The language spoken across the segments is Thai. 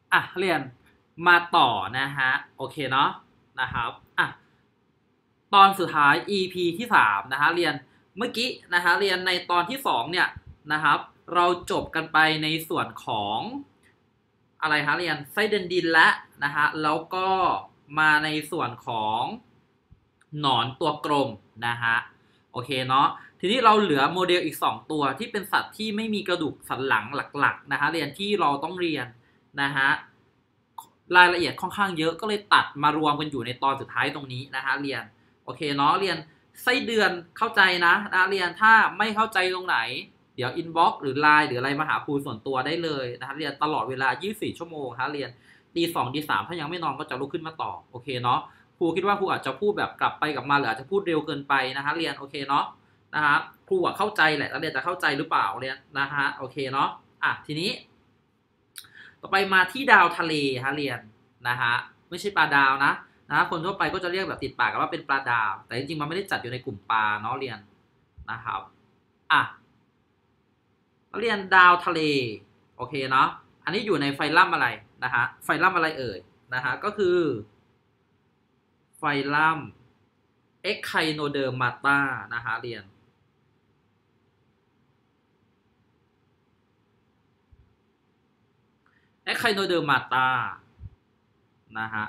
เรียนมาต่อนะฮะโอเคเนาะนะครับตอนสุดท้าย EP ที่3นะฮะเรียนเมื่อกี้นะฮะเรียนในตอนที่2เนี่ยนะครับเราจบกันไปในส่วนของอะไรฮะเรียนไส้เดือนดินและนะฮะแล้วก็มาในส่วนของหนอนตัวกลมนะฮะโอเคเนาะทีนี้เราเหลือโมเดลอีก2ตัวที่เป็นสัตว์ที่ไม่มีกระดูกสันหลังหลักๆนะฮะเรียนที่เราต้องเรียนนะฮะรายละเอียดค่อนข้างเยอะก็เลยตัดมารวมกันอยู่ในตอนสุดท้ายตรงนี้นะฮะเรียนโอเคเนาะเรียนไส้เดือนเข้าใจนะเรียนถ้าไม่เข้าใจตรงไหนเดี๋ยวอินบ็อกซ์หรือไลน์หรืออะไรมาหาครูส่วนตัวได้เลยนะฮะเรียนตลอดเวลา24ชั่วโมงฮะเรียนตี2ตี3ถ้ายังไม่นอนก็จะลุกขึ้นมาตอบโอเคเนาะครูคิดว่าครูอาจจะพูดแบบกลับไปกลับมาหรืออาจจะพูดเร็วเกินไปนะฮะเรียนโอเคเนาะนะฮะครูเข้าใจแหละแล้วเรียนจะเข้าใจหรือเปล่าเรียนนะฮะโอเคเนาะทีนี้ต่อไปมาที่ดาวทะเลฮะเรียนนะฮะไม่ใช่ปลาดาวนะคนทั่วไปก็จะเรียกแบบติดปากกันว่าเป็นปลาดาวแต่จริงๆมันไม่ได้จัดอยู่ในกลุ่มปลาเนาะเรียนนะครับเรียนดาวทะเลโอเคเนาะอันนี้อยู่ในไฟลัมอะไรนะฮะไฟลัมอะไรเอ่ยนะฮะก็คือไฟลัมเอ็กไคโนเดอร์มาตานะฮะเรียนเอ็กไคโนเดอร์มาตานะฮะ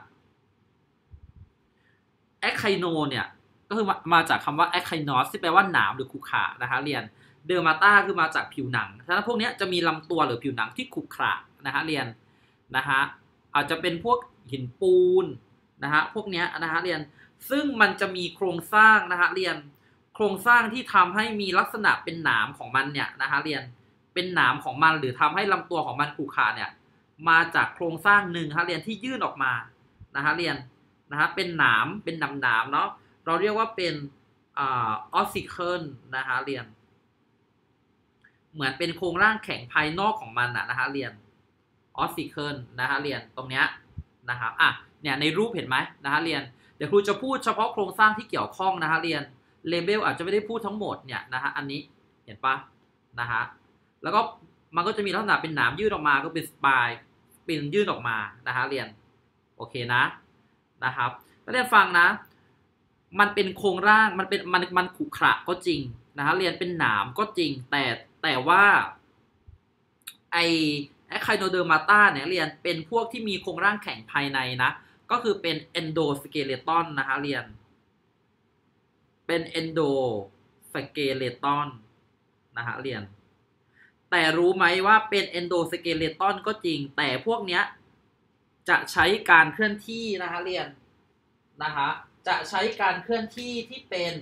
แอคไคโนเนี่ยก็คือมาจากคำว่าแอคไคโนสที่แปลว่าหนามหรือขรุขระนะฮะเรียนเดอร์มาตาคือมาจากผิวหนังฉะนั้นพวกนี้จะมีลำตัวหรือผิวหนังที่ขรุขระนะฮะเรียนนะฮะอาจจะเป็นพวกหินปูนนะฮะพวกนี้นะฮะเรียนซึ่งมันจะมีโครงสร้างนะฮะเรียนโครงสร้างที่ทำให้มีลักษณะเป็นหนามของมันเนี่ยนะฮะเรียนเป็นหนามของมันหรือทำให้ลำตัวของมันขรุขระเนี่ยมาจากโครงสร้างหนึ่งฮะเรียนที่ยื่นออกมานะฮะเรียนนะฮะเป็นหนามเป็นหนามเนาะเราเรียกว่าเป็นออสซิเคิลนะฮะเรียนเหมือนเป็นโครงร่างแข็งภายนอกของมันนะฮะเรียนออสซิเคิลนะฮะเรียนตรงเนี้ยนะครับเนี่ยในรูปเห็นไหมนะฮะเรียนเดี๋ยวครูจะพูดเฉพาะโครงสร้างที่เกี่ยวข้องนะฮะเรียนเลเบลอาจจะไม่ได้พูดทั้งหมดเนี่ยนะฮะอันนี้เห็นปะนะฮะแล้วก็มันก็จะมีลักษณะเป็นหนามยื่นออกมาก็เป็นสปายเป็นยื่นออกมานะฮะเรียนโอเคนะครับแล้วเรียนฟังนะมันเป็นโครงร่างมันเป็นมันขรุขระก็จริงนะฮะเรียนเป็นหนามก็จริงแต่ว่าไอแอคไคโนเดอร์มาตาเนี่ยเรียนเป็นพวกที่มีโครงร่างแข็งภายในนะก็คือเป็นเอนโดสเกเลตอนนะฮะเรียนเป็นเอนโดสเกเลตอนนะฮะเรียนแต่รู้ไหมว่าเป็นเอนโดสเกเลตอนก็จริงแต่พวกเนี้ยจะใช้การเคลื่อนที่นะฮะเรียนนะฮะจะใช้การเคลื่อนที่ที่เป็น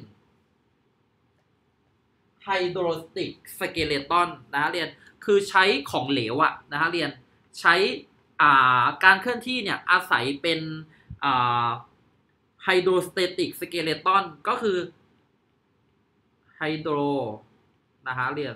ไฮโดรสติกสเกเลตอนนะฮะเรียนคือใช้ของเหลวอะนะฮะเรียนใช้การเคลื่อนที่เนี่ยอาศัยเป็นไฮโดรสเตติกสเกเลตอนก็คือไฮโดรนะฮะเรียน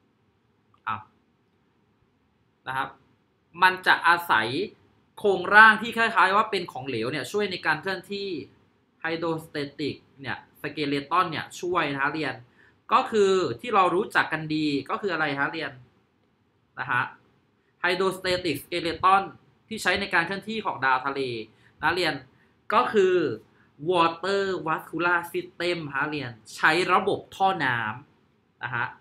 นะครับมันจะอาศัยโครงร่างที่คล้ายๆว่าเป็นของเหลวเนี่ยช่วยในการเคลื่อนที่ไฮโดรสเตติกเนี่ยสเกเลตอนเนี่ยช่วยนะฮะเรียนก็คือที่เรารู้จักกันดีก็คืออะไรฮะเรียนนะฮะไฮโดรสเตติกสเกเลตอนที่ใช้ในการเคลื่อนที่ของดาวทะเลนะเรียนก็คือ water vascular system ฮะเรียนใช้ระบบท่อน้ำนะฮะ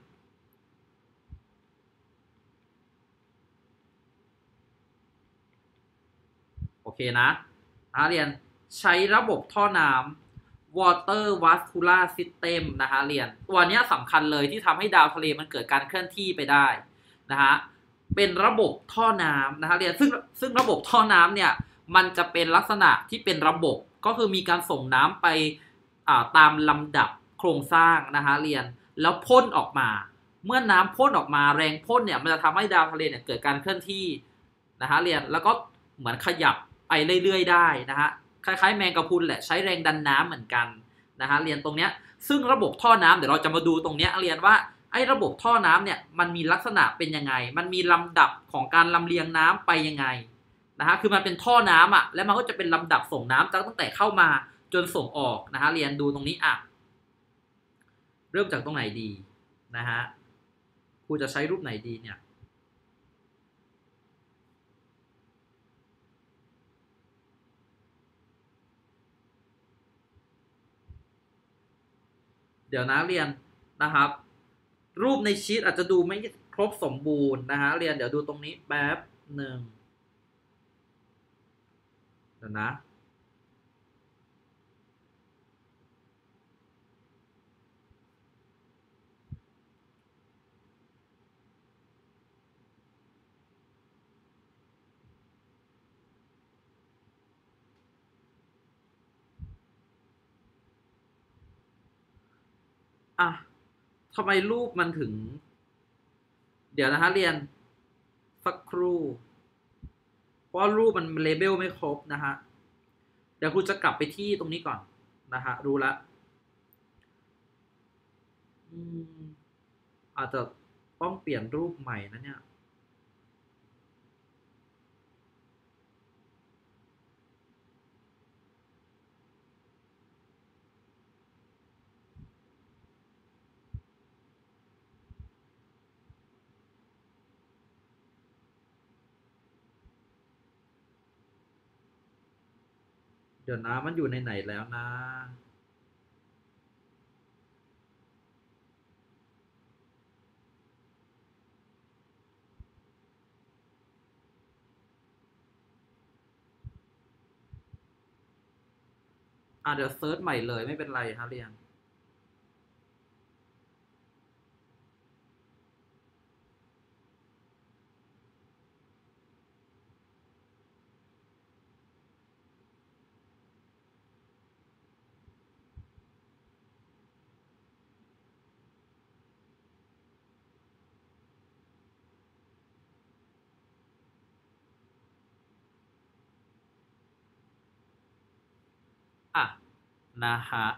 โอเคนะเรียนใช้ระบบท่อน้ำ water vascular system นะฮะเรียนตัวนี้สำคัญเลยที่ทำให้ดาวทะเลมันเกิดการเคลื่อนที่ไปได้นะฮะเป็นระบบท่อน้ำนะฮะเรียนซึ่งระบบท่อน้ำเนี่ยมันจะเป็นลักษณะที่เป็นระบบก็คือมีการส่งน้ำไปตามลำดับโครงสร้างนะฮะเรียนแล้วพ่นออกมาเมื่อน้ำพ่นออกมาแรงพ่นเนี่ยมันจะทำให้ดาวทะเลเนี่ยเกิดการเคลื่อนที่นะฮะเรียนแล้วก็เหมือนขยับไปเรื่อยๆได้นะฮะคล้ายๆแมงกะพรุนแหละใช้แรงดันน้ำเหมือนกันนะฮะเรียนตรงเนี้ยซึ่งระบบท่อน้ำเดี๋ยวเราจะมาดูตรงเนี้ยเรียนว่าไอ้ระบบท่อน้ำเนี่ยมันมีลักษณะเป็นยังไงมันมีลำดับของการลำเลียงน้ำไปยังไงนะฮะคือมันเป็นท่อน้ำแล้วมันก็จะเป็นลำดับส่งน้ำตั้งแต่เข้ามาจนส่งออกนะฮะเรียนดูตรงนี้เริ่มจากตรงไหนดีนะฮะครูจะใช้รูปไหนดีเนี่ยเดี๋ยวนะเรียนนะครับรูปในชีตอาจจะดูไม่ครบสมบูรณ์นะฮะเรียนเดี๋ยวดูตรงนี้แป๊บหนึ่งเดี๋ยวนะอ่ะทำไมรูปมันถึงเดี๋ยวนะฮะเรียนสักครู่เพราะรูปมันเลเบลไม่ครบนะฮะเดี๋ยวครูจะกลับไปที่ตรงนี้ก่อนนะฮะรู้ละอาจจะต้องเปลี่ยนรูปใหม่นะเนี่ยเดี๋ยวนะมันอยู่ในไหนแล้วนะเดี๋ยวเซิร์ชใหม่เลยไม่เป็นไรฮะเรียนอ่ะนะฮะ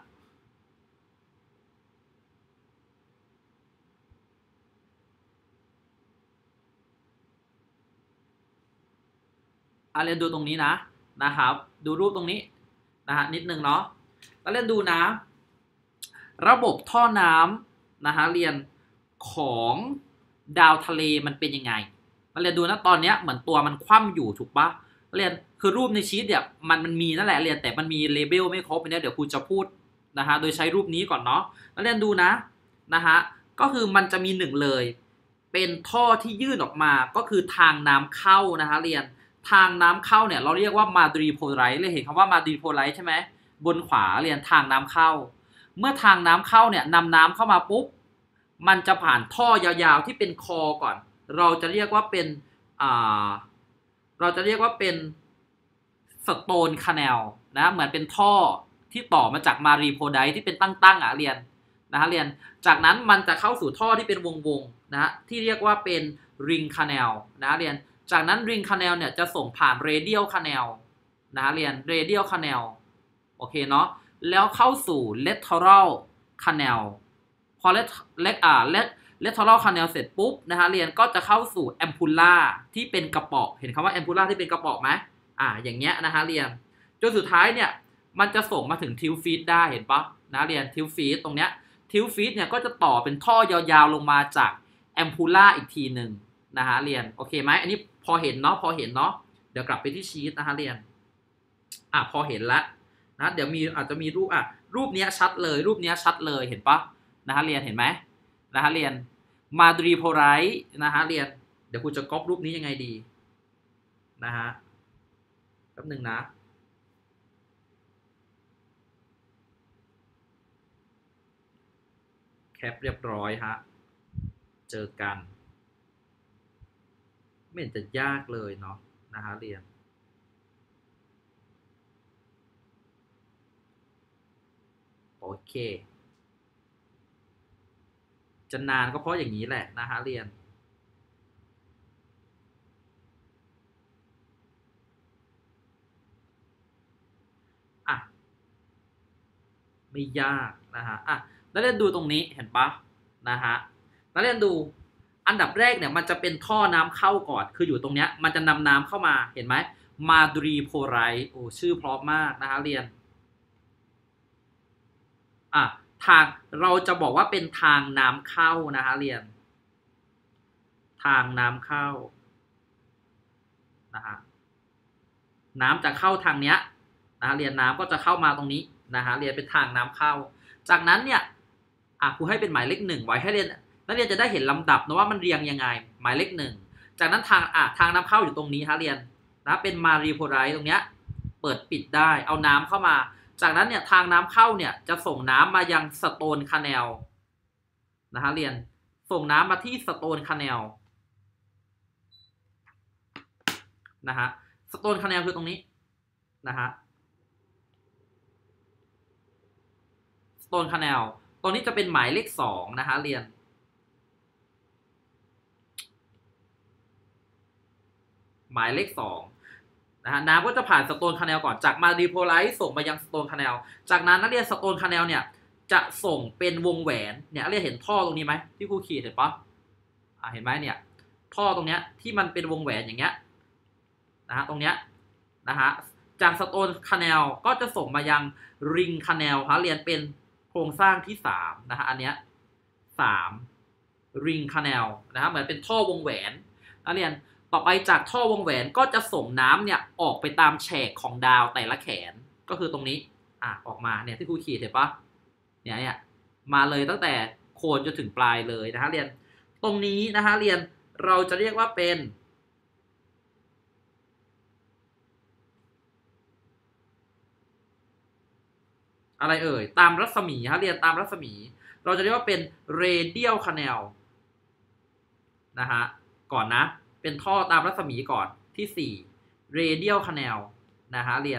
เรียนดูตรงนี้นะครับดูรูปตรงนี้นะฮะนิดนึงเนาะแล้วเรียนดูนะระบบท่อน้ำนะฮะเรียนของดาวทะเลมันเป็นยังไงมาเรียนดูนะตอนนี้เหมือนตัวมันคว่ำอยู่ถูกปะเรียนคือรูปในชีตเนี่ยมันมีนั่นแหละเรียนแต่มันมีเลเบลไม่ครบเนี่ยเดี๋ยวครูจะพูดนะฮะโดยใช้รูปนี้ก่อนเนาะแล้วเรียนดูนะฮะก็คือมันจะมีหนึ่งเลยเป็นท่อที่ยื่นออกมาก็คือทางน้ำเข้านะฮะเรียนทางน้ำเข้าเนี่ยเราเรียกว่ามาดรีโพไลท์เลยเห็นคำว่ามาดรีโพไลท์ใช่ไหมบนขวาเรียนทางน้ำเข้าเมื่อทางน้ำเข้าเนี่ยนำน้ำเข้ามาปุ๊บมันจะผ่านท่อยาวๆที่เป็นคอก่อนเราจะเรียกว่าเป็นเราจะเรียกว่าเป็นสโตนคาแนลนะเหมือนเป็นท่อที่ต่อมาจากมารีโพไดที่เป็นตั้งๆเรียนนะฮะเรียนจากนั้นมันจะเข้าสู่ท่อที่เป็นวงนะฮะที่เรียกว่าเป็นริงคาแนลนะเรียนจากนั้นริงคาแนลเนี่ยจะส่งผ่านเรเดียลคาแนลนะเรียนเรเดียลคาแนลโอเคเนาะแล้วเข้าสู่ lateral canal พอ lateral canal เสร็จปุ๊บนะฮะเรียนก็จะเข้าสู่ ampulla ที่เป็นกระป๋องเห็นคำว่า ampulla ที่เป็นกระป๋องไหมอย่างเงี้ยนะฮะเรียนจนสุดท้ายเนี่ยมันจะส่งมาถึงทิวฟีดได้เห็นปะนะเรียนทิวฟีดตรงเนี้ยทิวฟีดเนี่ยก็จะต่อเป็นท่อยาวๆลงมาจาก ampulla อีกทีหนึ่งนะฮะเรียนโอเคไหมอันนี้พอเห็นเนาะเดี๋ยวกลับไปที่ชีตนะฮะเรียนพอเห็นแล้วนะเดี๋ยวอาจจะมีรูปรูปนี้ชัดเลยรูปนี้ชัดเลยเห็นปะนะฮะเรียนเห็นไหมนะฮะเรียนมาดรีโพไรท์นะฮะเรียนเดี๋ยวคุณจะก๊อปรูปนี้ยังไงดีนะฮะแป๊บหนึ่งนะแคปเรียบร้อยฮะเจอกันไม่เห็นจะยากเลยเนาะนะฮะเรียนโอเคจะนานก็เพราะอย่างนี้แหละนะฮะเรียนไม่ยากนะฮะแล้วเรียนดูตรงนี้เห็นปะนะฮะแล้วเรียนดูอันดับแรกเนี่ยมันจะเป็นท่อน้ำเข้าก่อนคืออยู่ตรงเนี้ยมันจะนำน้ำเข้ามาเห็นไหมมาดรีโพไรท์โอ้ชื่อเพราะมากนะฮะเรียนทางเราจะบอกว่าเป็นทางน้ำเข้านะฮะเรียนทางน้ำเข้านะฮะน้ำจะเข้าทางเนี้ยนะฮะเรียนน้ำก็จะเข้ามาตรงนี้นะฮะเรียนเป็นทางน้ำเข้าจากนั้นเนี่ยครูให้เป็นหมายเลขหนึ่งไว้ให้นักเรียนจะได้เห็นลำดับนะว่ามันเรียงยังไงหมายเลขหนึ่งจากนั้นทางน้ำเข้าอยู่ตรงนี้ฮะเรียนนะเป็นมารีโพไรตรงเนี้ยเปิดปิดได้เอาน้ำเข้ามาจากนั้นเนี่ยทางน้ำเข้าเนี่ยจะส่งน้ำมายังสโตนคาแนลนะฮะเรียนส่งน้ำมาที่สโตนคาแนลนะฮะสโตนคาแนลคือตรงนี้นะฮะสโตนคาแนลตรงนี้จะเป็นหมายเลข2นะฮะเรียนหมายเลข2นะฮะน้ำก็จะผ่านสโตนคาแนลก่อนจากมารีโพไลท์ส่งมายังสโตนคาแนลจากนั้นนักเรียนสโตนคาแนลเนี่ยจะส่งเป็นวงแหวนเนี่ยนักเรียนเห็นท่อตรงนี้ไหมที่ครูขีดเห็นปะเห็นไหมเนี่ยท่อตรงเนี้ยที่มันเป็นวงแหวนอย่างเงี้ยนะฮะตรงเนี้ยนะฮะจากสโตนคาแนลก็จะส่งมายังริงคาแนลฮะเรียนเป็นโครงสร้างที่3นะฮะอันเนี้ย3ริงคาแนลนะฮะเหมือนเป็นท่อวงแหวนนักเรียนต่อไปจากท่อวงแหวนก็จะส่งน้ำเนี่ยออกไปตามแฉกของดาวแต่ละแขนก็คือตรงนี้ออกมาเนี่ยที่ครูขีดเห็นปะเนี่ยมาเลยตั้งแต่โคนจนถึงปลายเลยนะฮะเรียนตรงนี้นะฮะเรียนเราจะเรียกว่าเป็นอะไรเอ่ยตามรัศมีฮะเรียนตามรัศมีเราจะเรียกว่าเป็น radial canal นะฮะก่อนนะเป็นท่อตามรัศมีก่อนที่4 radial canal นะฮะเรียน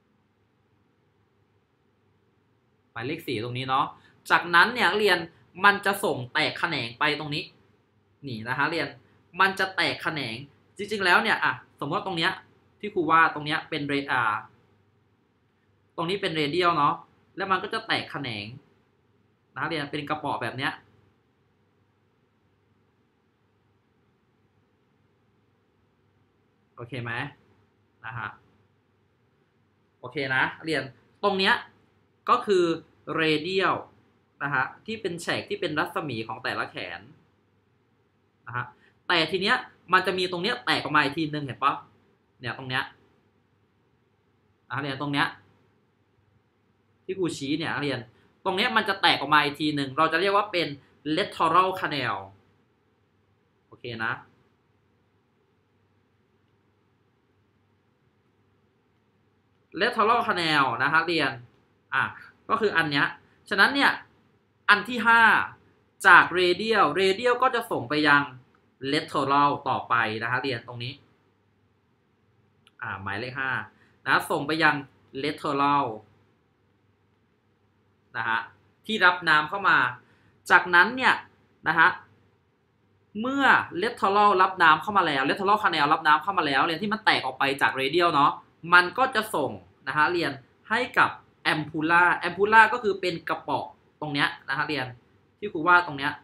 หมายเลข4ตรงนี้เนาะจากนั้นเนี่ยเรียนมันจะส่งแตกแขนงไปตรงนี้นี่นะฮะเรียนมันจะแตกแขนงจริงๆแล้วเนี่ยสมมติว่าตรงเนี้ยที่ครูว่าตรงเนี้ยเป็นตรงนี้เป็นเรเดียลเนาะแล้วมันก็จะแตกแขนงนะเรียนเป็นกระป๋อแบบเนี้ยโอเคไหมนะฮะโอเคนะเรียนตรงเนี้ยก็คือเรเดียลนะฮะที่เป็นแฉกที่เป็นรัศมีของแต่ละแขนนะฮะแต่ทีเนี้ยมันจะมีตรงเนี้ยแตกออกมาอีกทีนึงเห็นปะเนี่ยตรงเนี้ยเรียนตรงเนี้ยที่ครูชี้เนี่ยเรียนตรงเนี้ยมันจะแตกออกมาอีกทีหนึ่งเราจะเรียกว่าเป็น lateral canal โอเคนะ lateral canal นะฮะเรียนก็คืออันเนี้ยฉะนั้นเนี่ยอันที่5จาก radial ก็จะส่งไปยัง lateral ต่อไปนะฮะเรียนตรงนี้หมายเลข5นะส่งไปยัง lateral นะฮะที่รับน้ำเข้ามาจากนั้นเนี่ยนะฮะเมื่อ lateral รับน้ำเข้ามาแล้ว lateral canal รับน้ำเข้ามาแล้วเรียนที่มันแตกออกไปจาก radial เนาะมันก็จะส่งนะฮะเรียนให้กับ ampulla ก็คือเป็นกระป๋องตรงเนี้ยนะฮะเรียนที่ครูว่าตรงเนี้ย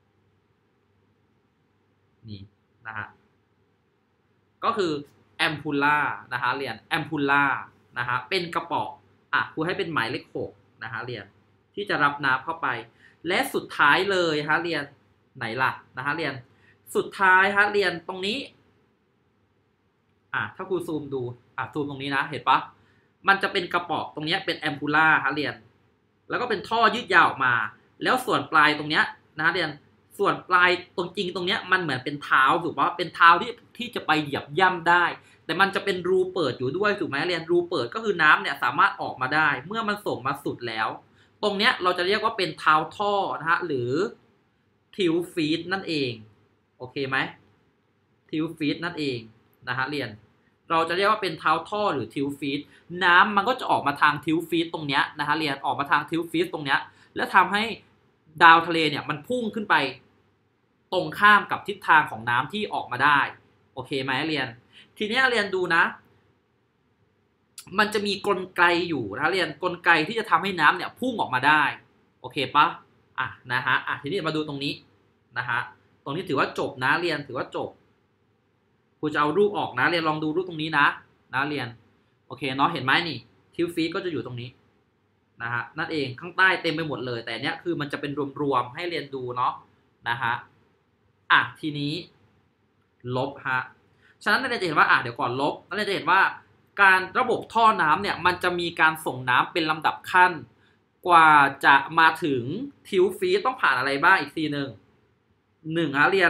นี่นะฮะก็คือ ampulla นะฮะเรียน ampulla นะฮะเป็นกระป๋องครูให้เป็นหมายเลข6นะฮะเรียนที่จะรับน้ำเข้าไปและสุดท้ายเลยฮะเรียนไหนล่ะนะฮะเรียนสุดท้ายฮะเรียนตรงนี้ถ้าครูซูมดูซูมตรงนี้นะเห็นปะมันจะเป็นกระป๋องตรงนี้เป็นแอมพูล่าฮะเรียนแล้วก็เป็นท่อยืดยาวออกมาแล้วส่วนปลายตรงเนี้ยนะเรียนส่วนปลายตรงจริงตรงเนี้ยมันเหมือนเป็นเท้าถูกปะเป็นเท้าที่จะไปเหยียบย่ำได้แต่มันจะเป็นรูเปิดอยู่ด้วยถูกไหมเรียนรูเปิดก็คือน้ำเนี่ยสามารถออกมาได้เมื่อมันส่งมาสุดแล้วตรงเนี้ยเราจะเรียกว่าเป็นเท้าท่อนะฮะหรือทิวฟีดนั่นเองโอเคไหมทิวฟีดนั่นเองนะฮะเรียนเราจะเรียกว่าเป็นเท้าท่อหรือทิวฟีดน้ำมันก็จะออกมาทางทิวฟีดตรงเนี้ยนะฮะเรียนออกมาทางทิวฟีดตรงเนี้ยแล้วทำให้ดาวทะเลเนี่ยมันพุ่งขึ้นไปตรงข้ามกับทิศทางของน้ำที่ออกมาได้โอเคไหมเรียนทีนี้เรียนดูนะมันจะมีกลไกอยู่นะเรียนกลไกที่จะทำให้น้ำเนี่ยพุ่งออกมาได้โอเคปะนะฮะทีนี้มาดูตรงนี้นะฮะตรงนี้ถือว่าจบนะเรียนถือว่าจบครูจะเอารูปออกนะเรียนลองดูรูปตรงนี้นะเรียนโอเคเนาะเห็นไหมนี่ทิวฟีดก็จะอยู่ตรงนี้นะฮะนั่นเองข้างใต้เต็มไปหมดเลยแต่เนี้ยคือมันจะเป็นรวมๆให้เรียนดูเนาะนะฮะทีนี้ลบฮะฉะนั้นนักเรียนจะเห็นว่าเดี๋ยวก่อนลบนักเรียนจะเห็นว่าการระบบท่อน้ำเนี่ยมันจะมีการส่งน้ำเป็นลำดับขั้นกว่าจะมาถึงทิวฟีดต้องผ่านอะไรบ้างอีกทีหนึ่งเรียน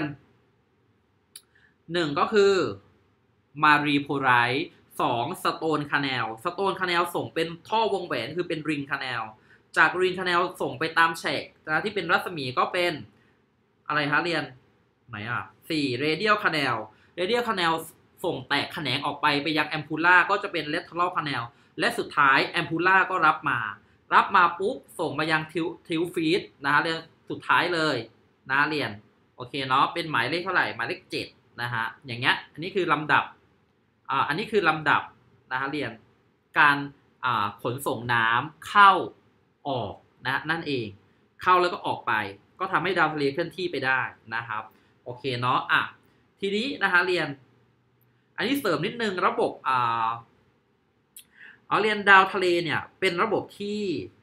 1ก็คือมารีโพไรต์2สโตนคาแนลส่งเป็นท่อวงแหวนคือเป็นริงคาแนลจากริงคาแนลส่งไปตามแฉกนะที่เป็นรัศมีก็เป็นอะไรฮะเรียนไหนอ่ะ4 radial canal ส่งแตกแขนงออกไปยังแอมพูล่าก็จะเป็น lateral canal และสุดท้ายแอมพูล่าก็รับมาปุ๊บส่งมายังทิวฟีดนะเรียนสุดท้ายเลยนะเรียนโอเคเนาะเป็นหมายเลขเท่าไหร่หมายเลข7นะฮะอย่างเงี้ยอันนี้คือลำดับนะฮะเรียนการขนส่งน้ำเข้าออกนะนั่นเองเข้าแล้วก็ออกไปก็ทำให้ดาวทะเลเคลื่อนที่ไปได้นะครับโอเคเนาะทีนี้นะฮะเรียนอันนี้เสริมนิดนึงระบบเรียนดาวทะเลเนี่ยเป็นระบบที่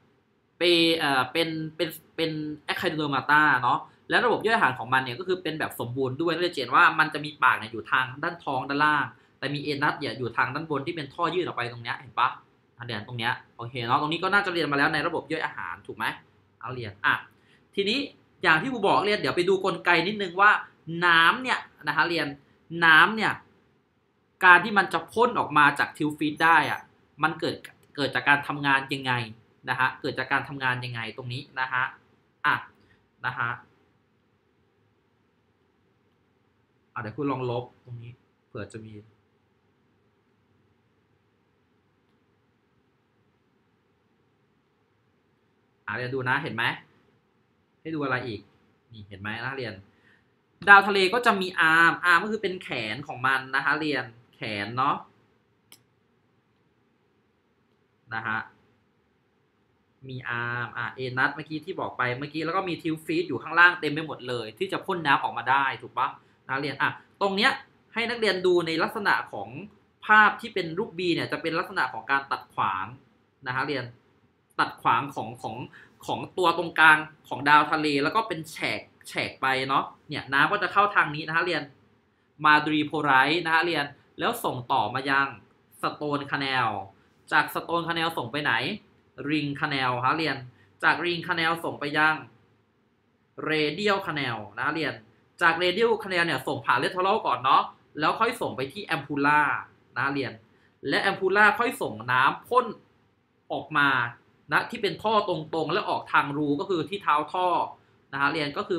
เป็นแอคไคโดมาตาเนาะและระบบย่อยอาหารของมันเนี่ยก็คือเป็นแบบสมบูรณ์ด้วยเราจะเห็นว่ามันจะมีปากเนี่ยอยู่ทางด้านท้องด้านล่างแต่มีเอนัสเนี่ยอยู่ทางด้านบนที่เป็นท่อยื่นออกไปตรงเนี้ยเห็นปะเรียนตรงเนี้ยโอเคเนาะตรงนี้ก็น่าจะเรียนมาแล้วในระบบย่อยอาหารถูกไหมเอาเรียนทีนี้อย่างที่ครูบอกเรียนเดี๋ยวไปดูกลไกนิดนึงว่าน้ำเนี่ยนะฮะเรียนน้ำเนี่ยการที่มันจะพ่นออกมาจากทิวฟีดได้มันเกิดจากการทำงานยังไงนะฮะเกิดจากการทำงานยังไงตรงนี้นะฮะนะฮะเดี๋ยวคุณลองลบตรงนี้เผื่อจะมีเรียนดูนะเห็นไหมให้ดูอะไรอีกนี่เห็นไหมนักเรียนดาวทะเลก็จะมีอาร์มก็คือเป็นแขนของมันนะคะเรียนแขนเนาะนะฮะมีอาร์มเอนัทเมื่อกี้ที่บอกไปเมื่อกี้แล้วก็มีทิวฟีดอยู่ข้างล่างเต็มไปหมดเลยที่จะพ่นน้ำออกมาได้ถูกปะนักเรียนตรงเนี้ยให้นักเรียนดูในลักษณะของภาพที่เป็นรูป B เนี่ยจะเป็นลักษณะของการตัดขวางนะฮะเรียนตัดขวางของตัวตรงกลางของดาวทะเลแล้วก็เป็นแฉกไปเนาะเนี่ยน้ำก็จะเข้าทางนี้นะฮะเรียนมาดรีโพไรต์นะฮะเรียนแล้วส่งต่อมายังสโตนคาแนลจากสโตนคาแนลส่งไปไหนริงคาแนลฮะเรียนจากริงคาแนลส่งไปยังเรเดียลคาแนลนะเรียนจากเรเดียลคาแนลเนี่ยส่งผ่านเลทเทอรัลก่อนเนาะแล้วค่อยส่งไปที่แอมพูล่านะเรียนและแอมพูล่าค่อยส่งน้ำพ่นออกมานะที่เป็นท่อตรงๆและออกทางรูก็คือที่เท้าท่อนะฮะเรียนก็คือ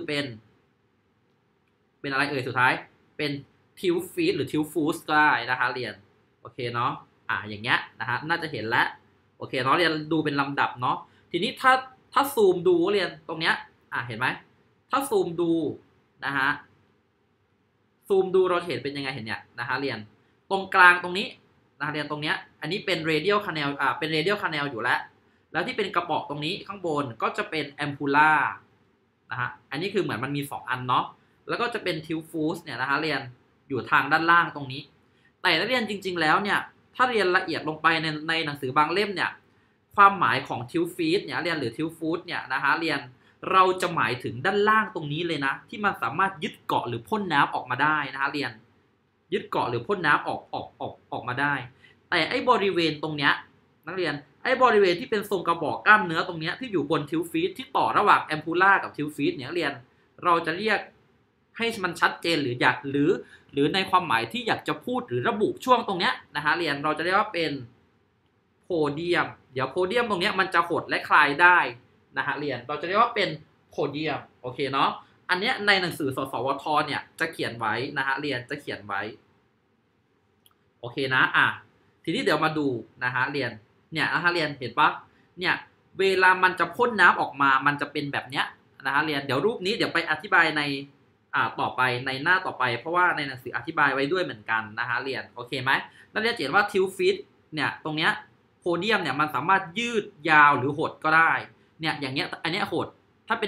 เป็นอะไรสุดท้ายเป็นทิวฟีดหรือทิวฟูสก็ได้นะฮะเรียนโอเคเนาะอย่างเงี้ยนะฮะน่าจะเห็นแล้วโอเคเนาะเรียนดูเป็นลำดับเนาะทีนี้ถ้าซูมดูเรียนตรงเนี้ยเห็นไหมถ้าซูมดูนะฮะซูมดูเราเห็นเป็นยังไงเห็นเนี่ยนะฮะเรียนตรงกลางตรงนี้นะเรียนตรงเนี้ยอันนี้เป็น radial canal เป็น radial canal อยู่แล้วที่เป็นกระบอกตรงนี้ข้างบนก็จะเป็นแอมพูล่านะฮะอันนี้คือเหมือนมันมี2อันเนาะแล้วก็จะเป็นทิวฟูสเนี่ยนะฮะเรียนอยู่ทางด้านล่างตรงนี้แต่นักเรียนจริงๆแล้วเนี่ยถ้าเรียนละเอียดลงไปในหนังสือบางเล่มเนี่ยความหมายของทิวฟีดเนี่ยเรียนหรือทิวฟูสเนี่ยนะฮะเรียนเราจะหมายถึงด้านล่างตรงนี้เลยนะที่มันสามารถยึดเกาะหรือพ่นน้ำออกมาได้นะฮะเรียนยึดเกาะหรือพ่นน้ำออกมาได้แต่ไอ้บริเวณตรงเนี้ยนักเรียนไอ้บริเวณที่เป็นทรงกระบอกกล้ามเนื้อตรงนี้ที่อยู่บนทิวฟีดที่ต่อระหว่างแอมพูล่ากับทิวฟีดเนี่ยเรียนเราจะเรียกให้มันชัดเจนหรือในความหมายที่อยากจะพูดหรือระบุช่วงตรงเนี้ยนะฮะเรียนเราจะเรียกว่าเป็นโพเดียมเดี๋ยวโพเดียมตรงเนี้ยมันจะหดและคลายได้นะฮะเรียนเราจะเรียกว่าเป็นโพเดียมโอเคเนาะอันเนี้ยในหนังสือสสวทเนี่ยจะเขียนไว้นะฮะเรียนจะเขียนไว้โอเคนะทีนี้เดี๋ยวมาดูนะฮะเรียนเนี่ยนะฮะเรียนเห็นปะเนี่ยเวลามันจะพ่นน้ำออกมามันจะเป็นแบบเนี้ยนะฮะเรียนเดี๋ยวรูปนี้เดี๋ยวไปอธิบายในต่อไปในหน้าต่อไปเพราะว่าในหนังสืออธิบายไว้ด้วยเหมือนกันนะฮะเรียนโอเคไหมนักเรียนเห็นว่าทิวฟีดเนี่ยตรงเนี้ยโพเดียมเนี่ยมันสามารถยืดยาวหรือหดก็ได้เนี่ยอย่างเงี้ยอันเนี้ยหดถ้าเป็น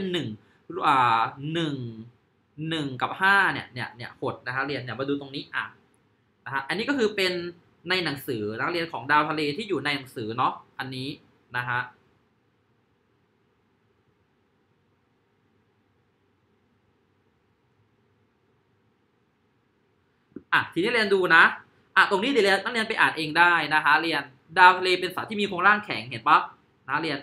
1กับ5เนี่ยหดนะฮะเรียนเนี่ยมาดูตรงนี้นะฮะอันนี้ก็คือเป็นในหนังสือนักเรียนของดาวทะเลที่อยู่ในหนังสือเนาะอันนี้นะฮะทีนี้เรียนดูนะตรงนี้เดี๋ยวนักเรียนไปอ่านเองได้นะคะเรียนดาวทะเลเป็นสัตว์ที่มีโครงร่างแข็งเห็นปะนะเรียน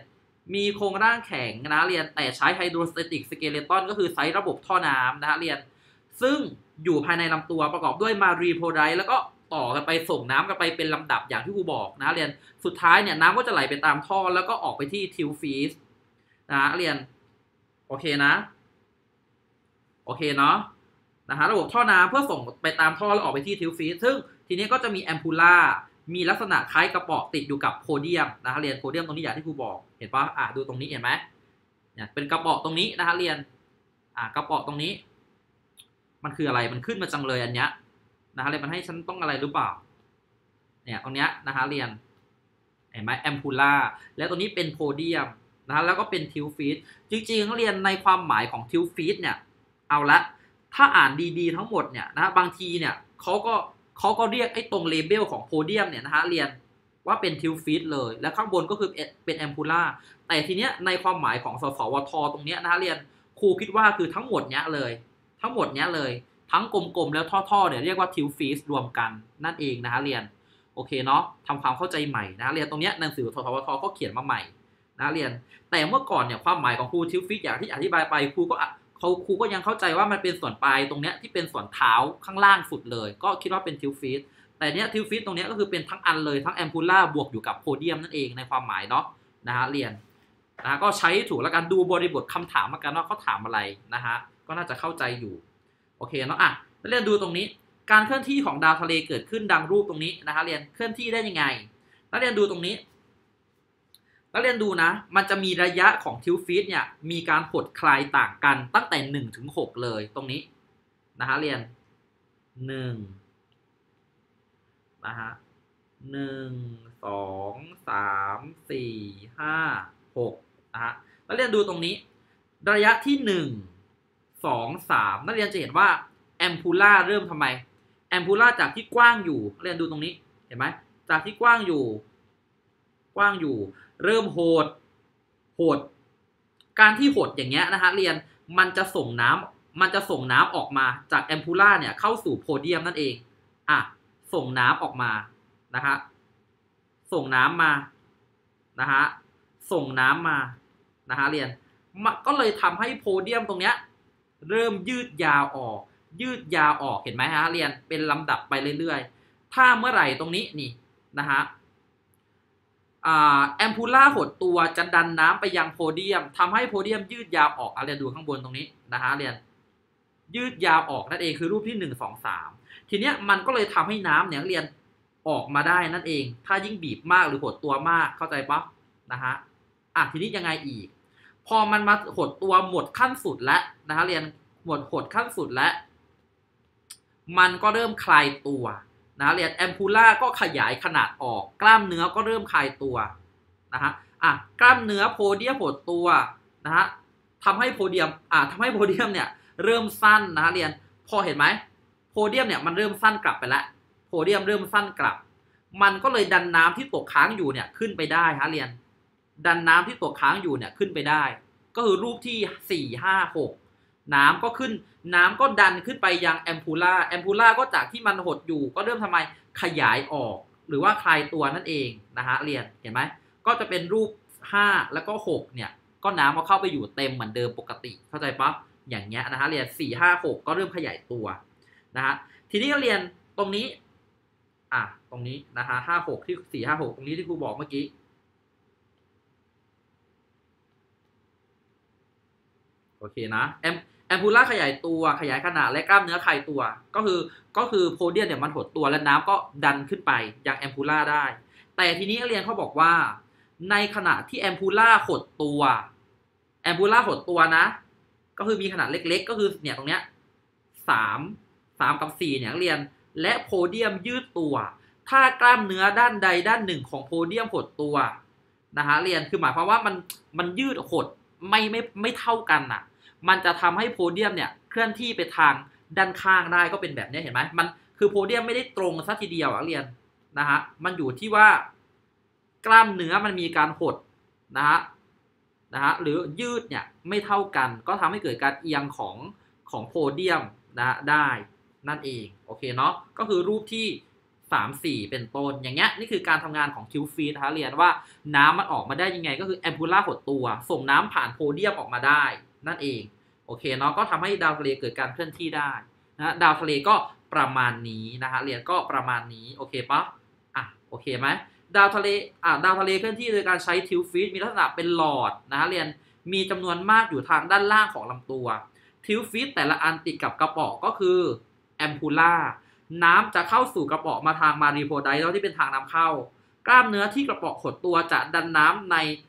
มีโครงร่างแข็งนะเรียนแต่ใช้ไฮโดรสเตติกสเกเลตอนก็คือใช้ระบบท่อน้ำนะฮะเรียนซึ่งอยู่ภายในลำตัวประกอบด้วยมารีโพไดแล้วก็ต่อกันไปส่งน้ำกันไปเป็นลำดับอย่างที่ครูบอกนะเรียนสุดท้ายเนี่ยน้ำก็จะไหลไปตามท่อแล้วก็ออกไปที่ทิวฟีสนะเรียนโอเคนะโอเคเนาะนะฮะระบบท่อน้ำเพื่อส่งไปตามท่อแล้วออกไปที่ทิวฟีสซึ่งทีนี้ก็จะมีแอมพูล่ามีลักษณะคล้ายกระป๋องติดอยู่กับโพเดียมนะฮะเรียนโพเดียมตรงนี้อย่างที่ครูบอกเห็นปะดูตรงนี้เห็นไหมเนี่ยเป็นกระป๋องตรงนี้นะฮะเรียนกระป๋องตรงนี้มันคืออะไรมันขึ้นมาจังเลยอันเนี้ยนะฮะเรียนมันให้ฉันต้องอะไรหรือเปล่าเนี่ยตรงเนี้ยนะฮะเรียนเห็นไหมแอมพูล่าแล้วตรงนี้เป็นโพเดียมนะฮะแล้วก็เป็นทิวฟีสจริงๆเรียนในความหมายของทิวฟีสเนี่ยเอาละถ้าอ่านดีๆทั้งหมดเนี่ยนะบางทีเนี่ยเขาก็เรียกไอ้ตรงเลเบลของโพเดียมเนี่ยนะฮะเรียนว่าเป็นทิวฟีดเลยและข้างบนก็คือเป็นแอมพูล่าแต่ทีเนี้ยในความหมายของสสวทตรงเนี้ยนะฮะเรียนครูคิดว่าคือทั้งหมดเนี้ยเลยทั้งหมดเนี้ยเลยทั้งกลมๆแล้วท่อๆเนี่ยเรียกว่าทิวฟีดรวมกันนั่นเองนะฮะเรียนโอเคเนาะทำความเข้าใจใหม่นะเรียนตรงเนี้ยหนังสือสสวทก็เขียนมาใหม่นะเรียนแต่เมื่อก่อนเนี่ยความหมายของครูทิวฟีดอย่างที่อธิบายไปครูก็ยังเข้าใจว่ามันเป็นส่วนปลายตรงเนี้ยที่เป็นส่วนเท้าข้างล่างสุดเลยก็คิดว่าเป็นทิวฟีดแต่เนี้ยทิวฟีดตรงเนี้ยก็คือเป็นทั้งอันเลยทั้งแอมพูล่าบวกอยู่กับโพเดียมนั่นเองในความหมายเนาะนะฮะเรียนนะก็ใช้ถูกแล้วกันดูบริบทคำถามมากันว่าเขาถามอะไรนะฮะก็น่าจะเข้าใจอยู่โอเคเนาะเรียนดูตรงนี้การเคลื่อนที่ของดาวทะเลเกิดขึ้นดังรูปตรงนี้นะฮะเรียนเคลื่อนที่ได้ยังไงแล้วเรียนดูตรงนี้แล้วเรียนดูนะมันจะมีระยะของทิวฟีดเนี่ยมีการหดคลายต่างกันตั้งแต่1 ถึง 6เลยตรงนี้นะฮะเรียน1นะฮะ1 2 3 4 5 6นะฮะแล้วเรียนดูตรงนี้ระยะที่1 2 3นักเรียนจะเห็นว่าแอมพูล่าเริ่มทำไมแอมพูล่าจากที่กว้างอยู่นักเรียนดูตรงนี้เห็นไหมจากที่กว้างอยู่เริ่มโหดการที่หดอย่างเงี้ยนะฮะเรียนมันจะส่งน้ำออกมาจากแอมพูล่าเนี่ยเข้าสู่โพเดียมนั่นเองส่งน้ำออกมานะฮะส่งน้ำมานะฮะเรียนก็เลยทำให้โพเดียมตรงเนี้ยเริ่มยืดยาวออกเห็นไหมฮะเรียนเป็นลำดับไปเรื่อยๆถ้าเมื่อไหร่ตรงนี้นี่นะฮะแอมพูล่าหดตัวจะดันน้ำไปยังโพเดียมทำให้โพเดียมยืดยาวออกเรียนดูข้างบนตรงนี้นะฮะเรียนยืดยาวออกนั่นเองคือรูปที่1 2 3ทีเนี้ยมันก็เลยทำให้น้ำเนี่ยเรียนออกมาได้นั่นเองถ้ายิ่งบีบมากหรือหดตัวมากเข้าใจปะนะฮะทีนี้ยังไงอีกพอมันมาหดตัวหมดขั้นสุดแล้วนะฮะเรียนหดขั้นสุดแล้วมันก็เริ่มคลายตัวนะเรียนแอมพูล่าก็ขยายขนาดออกกล้ามเนื้อก็เริ่มคลายตัวนะฮะกล้ามเนื้อโพเดียมหดตัวนะฮะทำให้โพเดียมเนี่ยเริ่มสั้นนะเรียนพอเห็นไหมโพเดียมเนี่ยมันเริ่มสั้นกลับไปแล้วโพเดียมเริ่มสั้นกลับมันก็เลยดันน้ำที่ตกค้างอยู่เนี่ยขึ้นไปได้ฮะเรียนดันน้ำที่ตกค้างอยู่เนี่ยขึ้นไปได้ก็คือรูปที่4 5 6น้ำก็ดันขึ้นไปยังแอมพูล่าก็จากที่มันหดอยู่ก็เริ่มทำไมขยายออกหรือว่าคลายตัวนั่นเองนะฮะเรียนเห็นไหมก็จะเป็นรูป5แล้วก็6เนี่ยก็น้ำก็เข้าไปอยู่เต็มเหมือนเดิมปกติเข้าใจปะอย่างเงี้ยนะฮะเรียน4 5 6ก็เริ่มขยายตัวนะฮะทีนี้ก็เรียนตรงนี้ตรงนี้นะฮะ5 6ที่4 5 6ตรงนี้ที่ครูบอกเมื่อกี้โอเคนะแอมพูล่าขยายตัวขยายขนาดและกล้ามเนื้อคลายตัวก็คือโพเดียมเนี่ยมันหดตัวและน้ำก็ดันขึ้นไปยังแอมพูล่าได้แต่ทีนี้เรียนเขาบอกว่าในขณะที่แอมพูล่าหดตัวนะก็คือมีขนาดเล็กๆก็คือเนี่ยตรงเนี้ย3 กับ 4เนี่ยเรียนและโพเดียมยืดตัวถ้ากล้ามเนื้อด้านใดด้านหนึ่งของโพเดียมหดตัวนะฮะเรียนคือหมายความว่ามันยืดหดไม่เท่ากันมันจะทำให้โพเดียมเนี่ยเคลื่อนที่ไปทางด้านข้างได้ก็เป็นแบบนี้เห็นไหมมันคือโพเดียมไม่ได้ตรงซะทีเดียวเรียนนะฮะมันอยู่ที่ว่ากล้ามเนื้อมันมีการหดนะฮะหรือยืดเนี่ยไม่เท่ากันก็ทำให้เกิดการเอียงของโพเดียมนะได้นั่นเองโอเคเนาะก็คือรูปที่ 3-4เป็นต้นอย่างเงี้ยนี่คือการทำงานของทิวฟีดนะคะเรียนว่าน้ำมันออกมาได้ยังไงก็คือแอมพูล่าหดตัวส่งน้ำผ่านโพเดียมออกมาได้นั่นเองโอเคเนาะก็ทำให้ดาวทะเลเกิดการเคลื่อนที่ได้นะดาวทะเลก็ประมาณนี้นะคะเรียนก็ประมาณนี้โอเคปะโอเคไหมดาวทะเลเคลื่อนที่โดยการใช้ทิวฟีดมีลักษณะเป็นหลอดนะคะเรียนมีจำนวนมากอยู่ทางด้านล่างของลำตัวทิวฟีดแต่ละอันติดกับกระป๋องก็คือแอมพูล่าน้ำจะเข้าสู่กระป๋องมาทางมารีโพไดท์ที่เป็นทางนำเข้ากล้ามเนื้อที่กระป๋องขดตัวจะดันน้ำ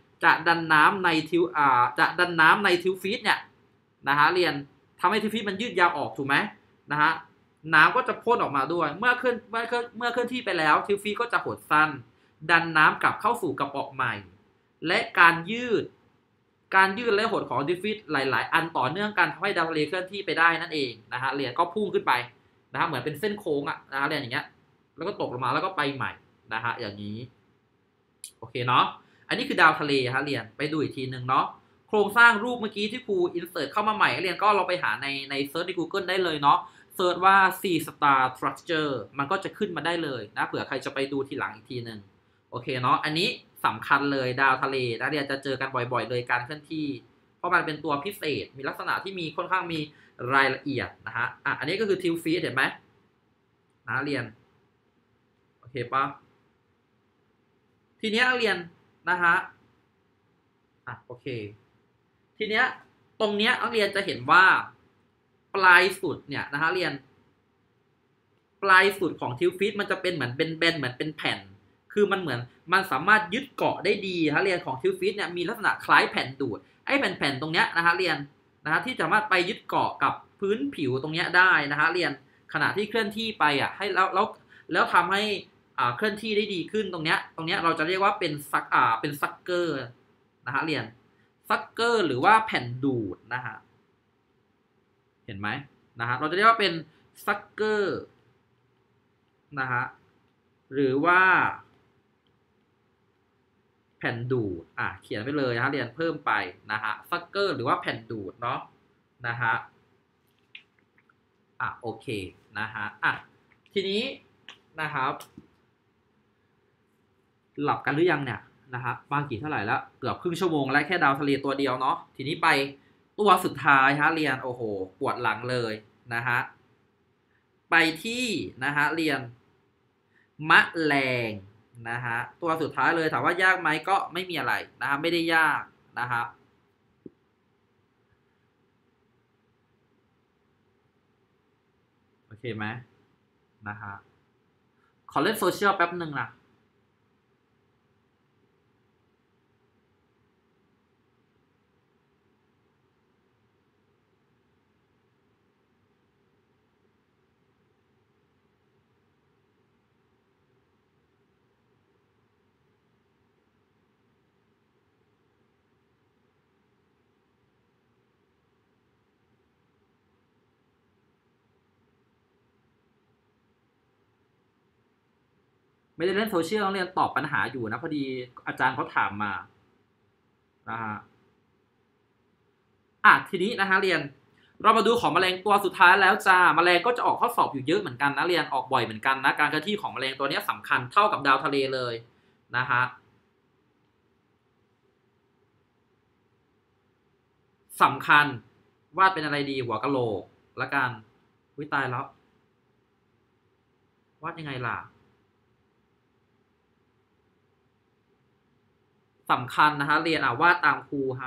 ในทิวฟีดเนี่ยนะฮะเรียนทำให้ทิวฟีดมันยืดยาวออกถูกไหมนะฮะน้ำก็จะพ่นออกมาด้วยเมื่อเคลื่อนที่ไปแล้วทิวฟีดก็จะหดสั้นดันน้ำกลับเข้าสู่กระป๋องใหม่และการยืดและหดของทิวฟีดหลายๆอันต่อเนื่องกันทำให้ดาวทะเลเคลื่อนที่ไปได้นั่นเองนะฮะเรียนก็พุ่งขึ้นไปนะฮะเหมือนเป็นเส้นโค้งนะฮะเรียนอย่างเงี้ยแล้วก็ตกลงมาแล้วก็ไปใหม่นะฮะอย่างนี้โอเคเนาะอันนี้คือดาวทะเลฮะเรียนไปดูอีกทีหนึ่งเนาะโครงสร้างรูปเมื่อกี้ที่ครูอินเสิร์ตเข้ามาใหม่เรียนก็เราไปหาในเซิร์ชใน Google ได้เลยเนาะเซิร์ชว่า Sea Star Structure มันก็จะขึ้นมาได้เลยนะเผื่อใครจะไปดูทีหลังอีกทีหนึ่งโอเคเนาะอันนี้สำคัญเลยดาวทะเลนะเรียนจะเจอกันบ่อยๆเลยการเคลื่อนที่เพราะมันเป็นตัวพิเศษมีลักษณะที่มีค่อนข้างมีรายละเอียดนะฮะอันนี้ก็คือทิวฟีดเห็นไหมนะเรียนโอเคปะทีเนี้ยเรียนนะฮะโอเคทีเนี้ยตรงเนี้ยนักเรียนจะเห็นว่าปลายสุดเนี่ยนะฮะเรียนปลายสุดของทิวฟีดมันจะเป็นเหมือนเป็นแบนเหมือนเป็นแผ่นคือมันสามารถยึดเกาะได้ดีฮะเรียนของทิวฟีดเนี่ยมีลักษณะคล้ายแผ่นดูดไอ้แผ่นตรงเนี้ยนะฮะเรียนนะฮะที่สามารถไปยึดเกาะกับพื้นผิวตรงเนี้ยได้นะฮะเรียนขณะที่เคลื่อนที่ไปให้แล้วทำให้เคลื่อนที่ได้ดีขึ้นตรงเนี้ยเราจะเรียกว่าเป็นซักเกอร์นะฮะเรียนซักเกอร์หรือว่าแผ่นดูดนะฮะเห็นไหมนะฮะเราจะเรียกว่าเป็นซักเกอร์นะฮะหรือว่าแผ่นดูดเขียนไปเลยนะเรียนเพิ่มไปนะฮะซักเกอร์หรือว่าแผ่นดูดเนาะนะฮะโอเคนะฮะทีนี้นะครับหลับกันหรือยังเนี่ยนะครับบ้างกี่เท่าไหร่แล้วเกือบครึ่งชั่วโมงแล้วแค่ดาวทะเลตัวเดียวเนาะทีนี้ไปตัวสุดท้ายฮะเรียนโอ้โหปวดหลังเลยนะฮะไปที่นะฮะเรียนมะแรงนะฮะตัวสุดท้ายเลยถามว่ายากไหมก็ไม่มีอะไรนะฮะไม่ได้ยากนะฮะโอเคไหมนะฮะขอเล่นโซเชียลแป๊บหนึ่งนะไม่ได้เล่นโซเชียลต้องเรียนตอบปัญหาอยู่นะพอดีอาจารย์เขาถามมานะฮะทีนี้นะฮะเรียนเรามาดูของแมลงตัวสุดท้ายแล้วจ้าแมลงก็จะออกข้อสอบอยู่เยอะเหมือนกันนะเรียนออกบ่อยเหมือนกันนะการเคลื่อนที่ของแมลงตัวนี้สำคัญเท่ากับดาวทะเลเลยนะฮะสำคัญวาดเป็นอะไรดีหัวกะโหลกละกันวิตายแล้ววาดยังไงล่ะสำคัญนะฮะเรียนวาดตามครูฮะ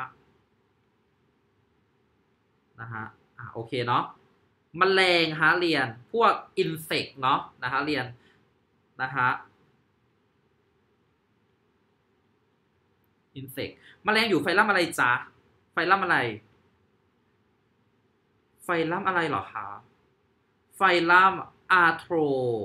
นะฮะโอเคเนาะแมลงฮะเรียนพวกอินเสกเนาะนะฮะเรียนนะฮะอินเสกแมลงอยู่ไฟลัมอะไรจ๊ะไฟลัมอะไรไฟลัมอะไรเหรอคะไฟลัมอาร์โทร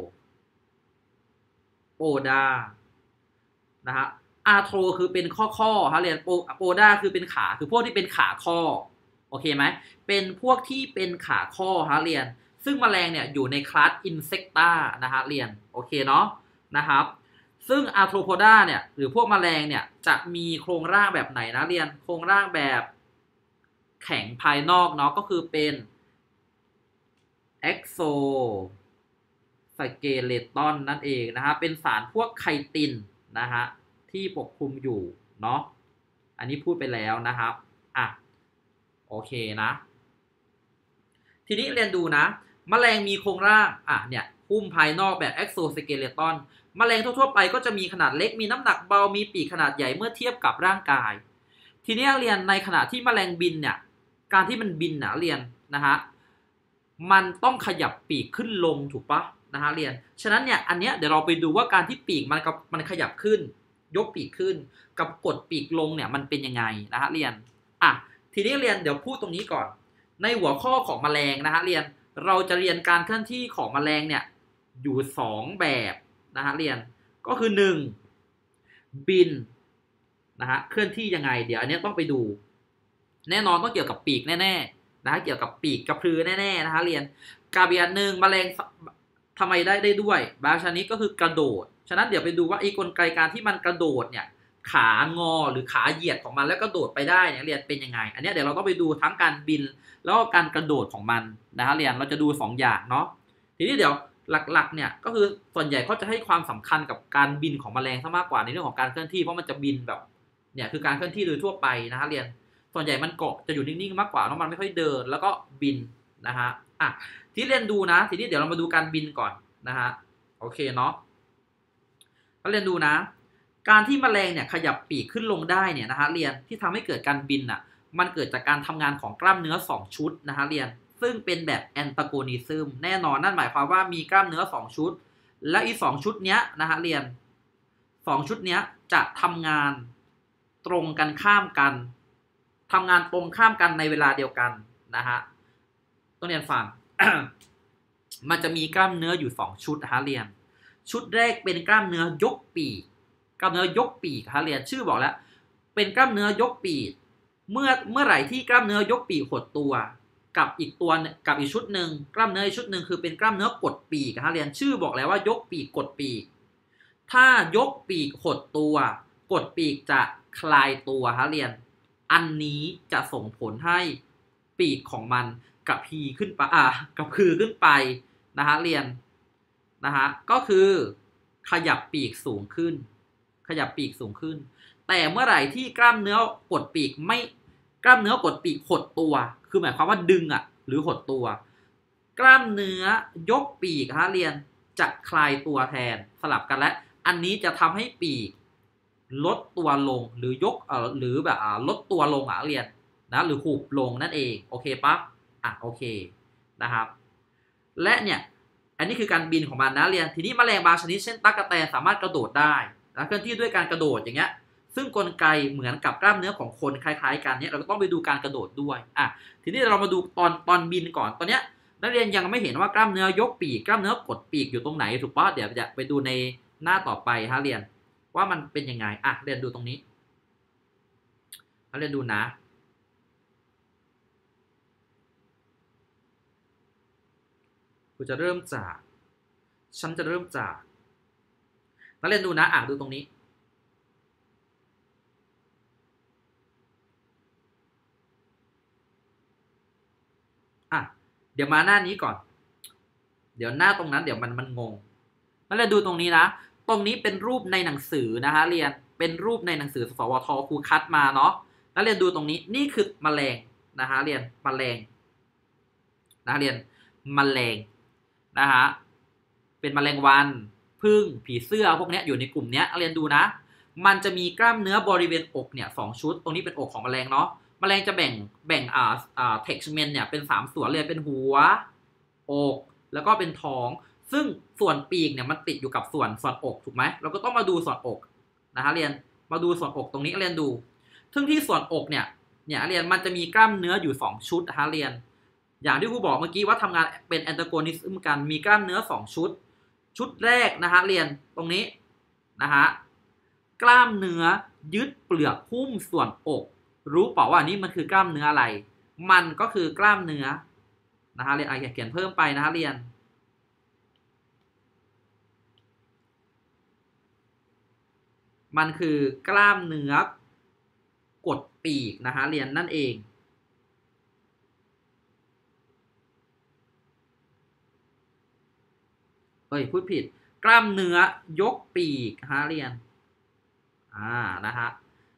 โปดานะฮะอาร์โทรคือเป็นข้อฮะเรียนโปดาคือเป็นขาคือพวกที่เป็นขาข้อโอเคไหมเป็นพวกที่เป็นขาข้อฮะเรียนซึ่งแมลงเนี่ยอยู่ในคลาสอินเซกตานะฮะเรียนโอเคเนาะนะครับซึ่งอาร์โทรโพดาเนี่ยหรือพวกแมลงเนี่ยจะมีโครงร่างแบบไหนนะเรียนโครงร่างแบบแข็งภายนอกเนาะก็คือเป็นเอ็กโซสเกเลตอนนั่นเองนะฮะเป็นสารพวกไคตินนะฮะที่ปกคลุมอยู่เนาะอันนี้พูดไปแล้วนะครับอ่ะโอเคนะทีนี้เรียนดูนะแมลงมีโครงร่างเนี่ยหุ้มภายนอกแบบเอ็กโซสเกเลตอนแมลงทั่วๆไปก็จะมีขนาดเล็กมีน้ำหนักเบามีปีกขนาดใหญ่เมื่อเทียบกับร่างกายทีนี้เรียนในขณะที่แมลงบินเนี่ยการที่มันบินนะเรียนนะฮะมันต้องขยับปีกขึ้นลงถูกปะนะฮะเรียนฉะนั้นเนี่ยอันเนี้ยเดี๋ยวเราไปดูว่าการที่ปีกมันขยับขึ้นยกปีกขึ้นกับกดปีกลงเนี่ยมันเป็นยังไงนะฮะเรียนทีนี้เรียนเดี๋ยวพูดตรงนี้ก่อนในหัวข้อของแมลงนะฮะเรียนเราจะเรียนการเคลื่อนที่ของแมลงเนี่ยอยู่2แบบนะฮะเรียนก็คือ1บินนะฮะเคลื่อนที่ยังไงเดี๋ยวอันนี้ต้องไปดูแน่นอนต้องเกี่ยวกับปีกแน่ๆนะฮะเกี่ยวกับปีกกระพือแน่ๆนะฮะเรียนกับอีกอันหนึ่งแมลงทำไมได้ด้วยบางชนิดก็คือกระโดดฉะนั้นเดี๋ยวไปดูว่าไอ้กลไกการที่มันกระโดดเนี่ยขางอหรือขาเหยียดของมันแล้วก็โดดไปได้เนี่ยเรียนเป็นยังไงอันนี้เดี๋ยวเราต้องไปดูทั้งการบินแล้วก็การกระโดดของมันนะฮะเรียนเราจะดู2อย่างเนาะทีนี้เดี๋ยวหลักๆเนี่ยก็คือส่วนใหญ่เขาจะให้ความสำคัญกับการบินของแมลงซะมากกว่าในเรื่องของการเคลื่อนที่เพราะมันจะบินแบบเนี่ยคือการเคลื่อนที่โดยทั่วไปนะฮะเรียนส่วนใหญ่มันเกาะจะอยู่นิ่งๆมากกว่าเพราะมันไม่ค่อยเดินแล้วก็บินนะฮะที่เรียนดูนะทีนี้เดี๋ยวเรามาดูการบินก่อนนะฮะโอเคเนาะก็เรียนดูนะการที่แมลงเนี่ยขยับปีกขึ้นลงได้เนี่ยนะฮะเรียนที่ทำให้เกิดการบินมันเกิดจากการทำงานของกล้ามเนื้อ2ชุดนะฮะเรียนซึ่งเป็นแบบแอนตาโกนิซึมแน่นอนนั่นหมายความว่ามีกล้ามเนื้อ2ชุดและอีก2ชุดเนี้ยนะฮะเรียน2ชุดเนี้ยจะทำงานตรงกันข้ามกันทำงานตรงข้ามกันในเวลาเดียวกันนะฮะต้องเรียนฟัง มันจะมีกล้ามเนื้ออยู่2ชุดนะฮะเรียนชุดแรกเป็นกล้ามเนื้อยกปีกกล้ามเนื้อยกปีกฮะเรียนชื่อบอกแล้วเป็นกล้ามเนื้อยกปีกเมื่อไหร่ที่กล้ามเนื้อยกปีกหดตัวกับอีกชุดหนึ่งกล้ามเนื้ออีกชุดหนึ่งคือเป็นกล้ามเนื้อกดปีกฮะเรียนชื่อบอกแล้วว่ายกปีกกดปีกถ้ายกปีกหดตัวกดปีกจะคลายตัวฮะเรียนอันนี้จะส่งผลให้ปีกของมันกระพือขึ้นไปกระพือขึ้นไปนะฮะเรียนนะฮะก็คือขยับปีกสูงขึ้นขยับปีกสูงขึ้นแต่เมื่อไหร่ที่กล้ามเนื้อกดปีกไม่กล้ามเนื้อกดปีกหดตัวคือหมายความว่าดึงหรือหดตัวกล้ามเนื้อยกปีกฮะเรียนจะคลายตัวแทนสลับกันและอันนี้จะทำให้ปีกลดตัวลงหรือยกหรือแบบลดตัวลงเรียนนะหรือหุบลงนั่นเองโอเคปะโอเคนะครับและเนี่ยอันนี้คือการบินของมันนะเรียนทีนี้แมลงบางชนิดเช่นตั๊กแตนสามารถกระโดดได้นะเคลื่อนที่ด้วยการกระโดดอย่างเงี้ยซึ่งกลไกเหมือนกับกล้ามเนื้อของคนคล้ายๆกันเนี่ยเราก็ต้องไปดูการกระโดดด้วยทีนี้เรามาดูตอนบินก่อนตอนเนี้ยนักเรียนยังไม่เห็นว่ากล้ามเนื้อยกปีกกล้ามเนื้อกดปีกอยู่ตรงไหนถูกป่ะเดี๋ยวจะไปดูในหน้าต่อไปฮะเรียนว่ามันเป็นยังไงเรียนดูตรงนี้เรียนดูนะฉันจะเริ่มจากนักเรียนดูนะดูตรงนี้เดี๋ยวมาหน้านี้ก่อนเดี๋ยวหน้าตรงนั้นเดี๋ยวมันงงนักเรียนดูตรงนี้นะตรงนี้เป็นรูปในหนังสือนะฮะเรียนเป็นรูปในหนังสือสวทครูคัดมาเนาะนักเรียนดูตรงนี้นี่คือแมลงนะฮะเรียนแมลงนะเรียนแมลงนะฮะเป็นแมลงวันผึ้งผีเสื้อพวกนี้อยู่ในกลุ่มนี้เรียนดูนะมันจะมีกล้ามเนื้อบริเวณอกเนี่ย2ชุดตรงนี้เป็นอกของแมลงเนาะแมลงจะแบ่งเท็กซ์เมนเนี่ยเป็น3ส่วนเลยเป็นหัวอกแล้วก็เป็นท้องซึ่งส่วนปีกเนี่ยมันติดอยู่กับส่วนอกถูกไหมเราก็ต้องมาดูส่วนอกนะฮะเรียนมาดูส่วนอกตรงนี้เรียนดูซึ่งที่ส่วนอกเนี่ยเรียนมันจะมีกล้ามเนื้ออยู่2ชุดฮะเรียนอย่างที่ครูบอกเมื่อกี้ว่าทำงานเป็นแอนตาโกนิซึมกันมีกล้ามเนื้อ2ชุดแรกนะฮะเรียนตรงนี้นะฮะกล้ามเนื้อยึดเปลือกหุ้มส่วนอกรู้เปล่าว่านี่มันคือกล้ามเนื้ออะไรมันก็คือกล้ามเนื้อนะฮะเรียนเขียนเพิ่มไปนะฮะเรียนมันคือกล้ามเนื้อกดปีกนะฮะเรียนนั่นเองพูดผิดกล้ามเนื้อยกปีกฮะเรียนนะฮะ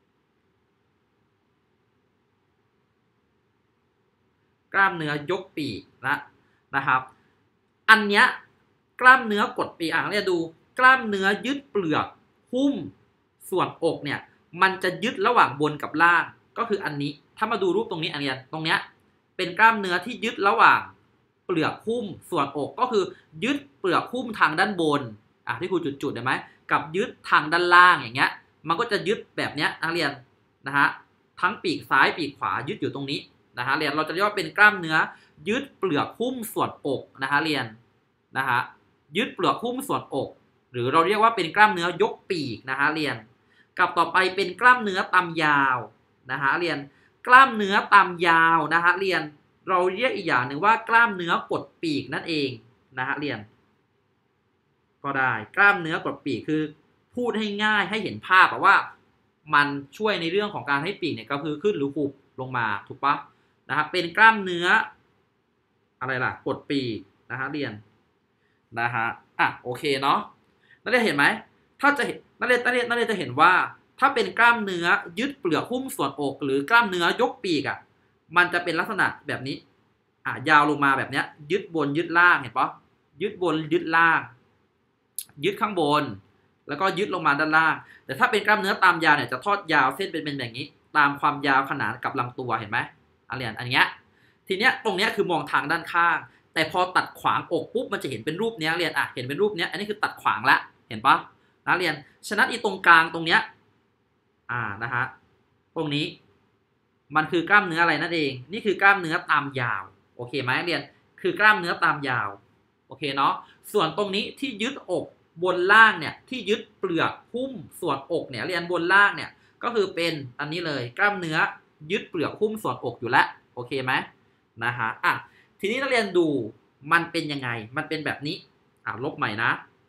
กล้ามเนื้อยกปีกนะครับอันเนี้ยกล้ามเนื้อกดปีกเรียนดูกล้ามเนื้อยึดเปลือกหุ้มส่วนอกเนี่ยมันจะยึดระหว่างบนกับล่างก็คืออันนี้ถ้ามาดูรูปตรงนี้อันเนี้ยตรงเนี้ยเป็นกล้ามเนื้อที่ยึดระหว่างเปลือกหุ้มส่วนอกก็คือยึดเปลือกหุ้มทางด้านบนที่ครูจุดๆได้ไหมกับยึดทางด้านล่างอย่างเงี้ยมันก็จะยึดแบบเนี้ยนักเรียนนะฮะทั้งปีกซ้ายปีกขวายึดอยู่ตรงนี้นะฮะเรียนเราจะเรียกว่าเป็นกล้ามเนื้อยึดเปลือกหุ้มส่วนอกนะฮะเรียนนะฮะยึดเปลือกหุ้มส่วนอกหรือเราเรียกว่าเป็นกล้ามเนื้อยกปีกนะฮะเรียนกับต่อไปเป็นกล้ามเนื้อตามยาวนะฮะเรียนกล้ามเนื้อตามยาวนะฮะเรียนเราเรียกอีกอย่างหนึ่งว่ากล้ามเนื้อกดปีกนั่นเองนะฮะเรียนก็ได้กล้ามเนื้อกดปีกคือพูดให้ง่ายให้เห็นภาพว่ามันช่วยในเรื่องของการให้ปีกเนี่ยกระพือขึ้นหรือหุบลงมาถูกปะนะครับเป็นกล้ามเนื้ออะไรล่ะกดปีกนะฮะเรียนนะฮะโอเคเนาะนักเรียนเห็นไหมถ้าจะนักเรียนจะเห็นว่าถ้าเป็นกล้ามเนื้อยึดเปลือกหุ้มส่วนอกหรือกล้ามเนื้อยกปีกมันจะเป็นลักษณะแบบนี้ยาวลงมาแบบเนี้ยยึดบนยึดล่างเห็นปะยึดบนยึดล่างยึดข้างบนแล้วก็ยึดลงมาด้านล่างแต่ถ้าเป็นกล้ามเนื้อตามยาวเนี่ยจะทอดยาวเส้นเป็นแบบนี้ตามความยาวขนานกับลำตัวเห็นไหมอันเนี้ยทีเนี้ยตรงเนี้ยคือมองทางด้านข้างแต่พอตัดขวางอกปุ๊บมันจะเห็นเป็นรูปเนี้ยเรียนเห็นเป็นรูปเนี้ยอันนี้คือตัดขวางละเห็นปะนะเรียนฉะนั้นอีตรงกลางตรงเนี้ยนะฮะตรงนี้มันคือกล้ามเนื้ออะไรนั่นเองนี่คือกล้ามเนื้อตามยาวโอเคไหมเรียนคือกล้ามเนื้อตามยาวโอเคเนาะส่วนตรงนี้ที่ยึดอกบนล่างเนี่ยที่ยึดเปลือกหุ้มส่วนอกเนี่ยเรียนบนล่างเนี่ยก็คือเป็นอันนี้เลยกล้ามเนื้อยึดเปลือกหุ้มส่วนอกอยู่แล้วโอเคไหมนะฮะทีนี้นักเรียนดูมันเป็นยังไงมันเป็นแบบนี้ลบใหม่นะ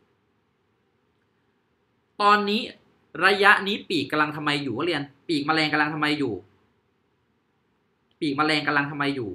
ตอนนี้ระยะนี้ปีกกำลังทำไมอยู่เรียนปีกแมลงกำลังทำไมอยู่ปีกแมลงกำลังทำไมอยู่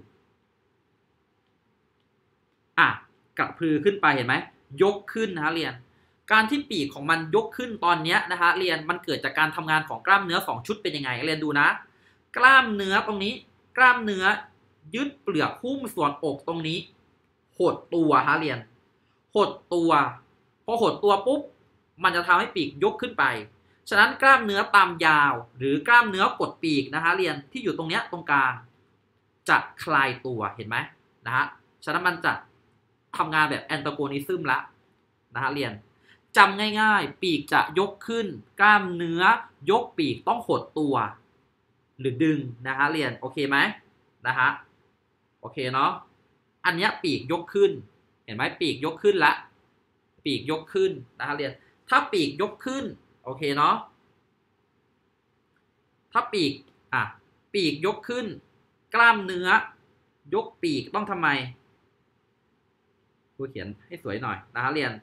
กระพือขึ้นไปเห็นไหมยกขึ้นนะฮะเรียนการที่ปีกของมันยกขึ้นตอนนี้นะฮะเรียนมันเกิดจากการทำงานของกล้ามเนื้อ2ชุดเป็นยังไงเรียนดูนะกล้ามเนื้อตรงนี้กล้ามเนื้อยึดเปลือกหุ้มส่วนอกตรงนี้หดตัวฮะเรียนหดตัวพอหดตัวปุ๊บมันจะทำให้ปีกยกขึ้นไปฉะนั้นกล้ามเนื้อตามยาวหรือกล้ามเนื้อกดปีกนะฮะเรียนที่อยู่ตรงเนี้ยตรงกลางจะคลายตัวเห็นไหมนะฮะฉะนั้นมันจะทำงานแบบแอนโทโกนิซึมละนะฮะเรียนจำง่ายๆปีกจะยกขึ้นกล้ามเนื้อยกปีกต้องหดตัวหรือดึงนะฮะเรียนโอเคไหมนะฮะโอเคเนาะอันนี้ปีกยกขึ้นเห็นไหมปีกยกขึ้นละปีกยกขึ้นนะฮะเรียนถ้าปีกยกขึ้นโอเคเนาะถ้าปีกปีกยกขึ้นกล้ามเนื้อยกปีกต้องทำไมเขียนให้สวยหน่อยนะฮะเรียน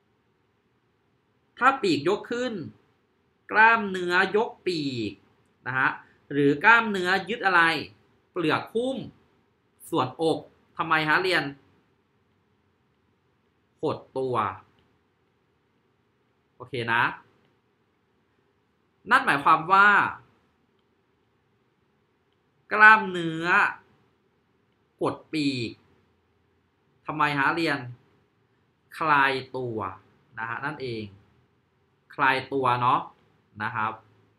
ถ้าปีกยกขึ้นกล้ามเนื้อยกปีกนะฮะหรือกล้ามเนื้อยึดอะไรเปลือกหุ้มส่วนอกทำไมฮะเรียนหดตัวโอเคนะนั่นหมายความว่ากล้ามเนื้อกดปีกทำไมฮะเรียนคลายตัวนะฮะนั่นเองคลายตัวเนาะนะครับ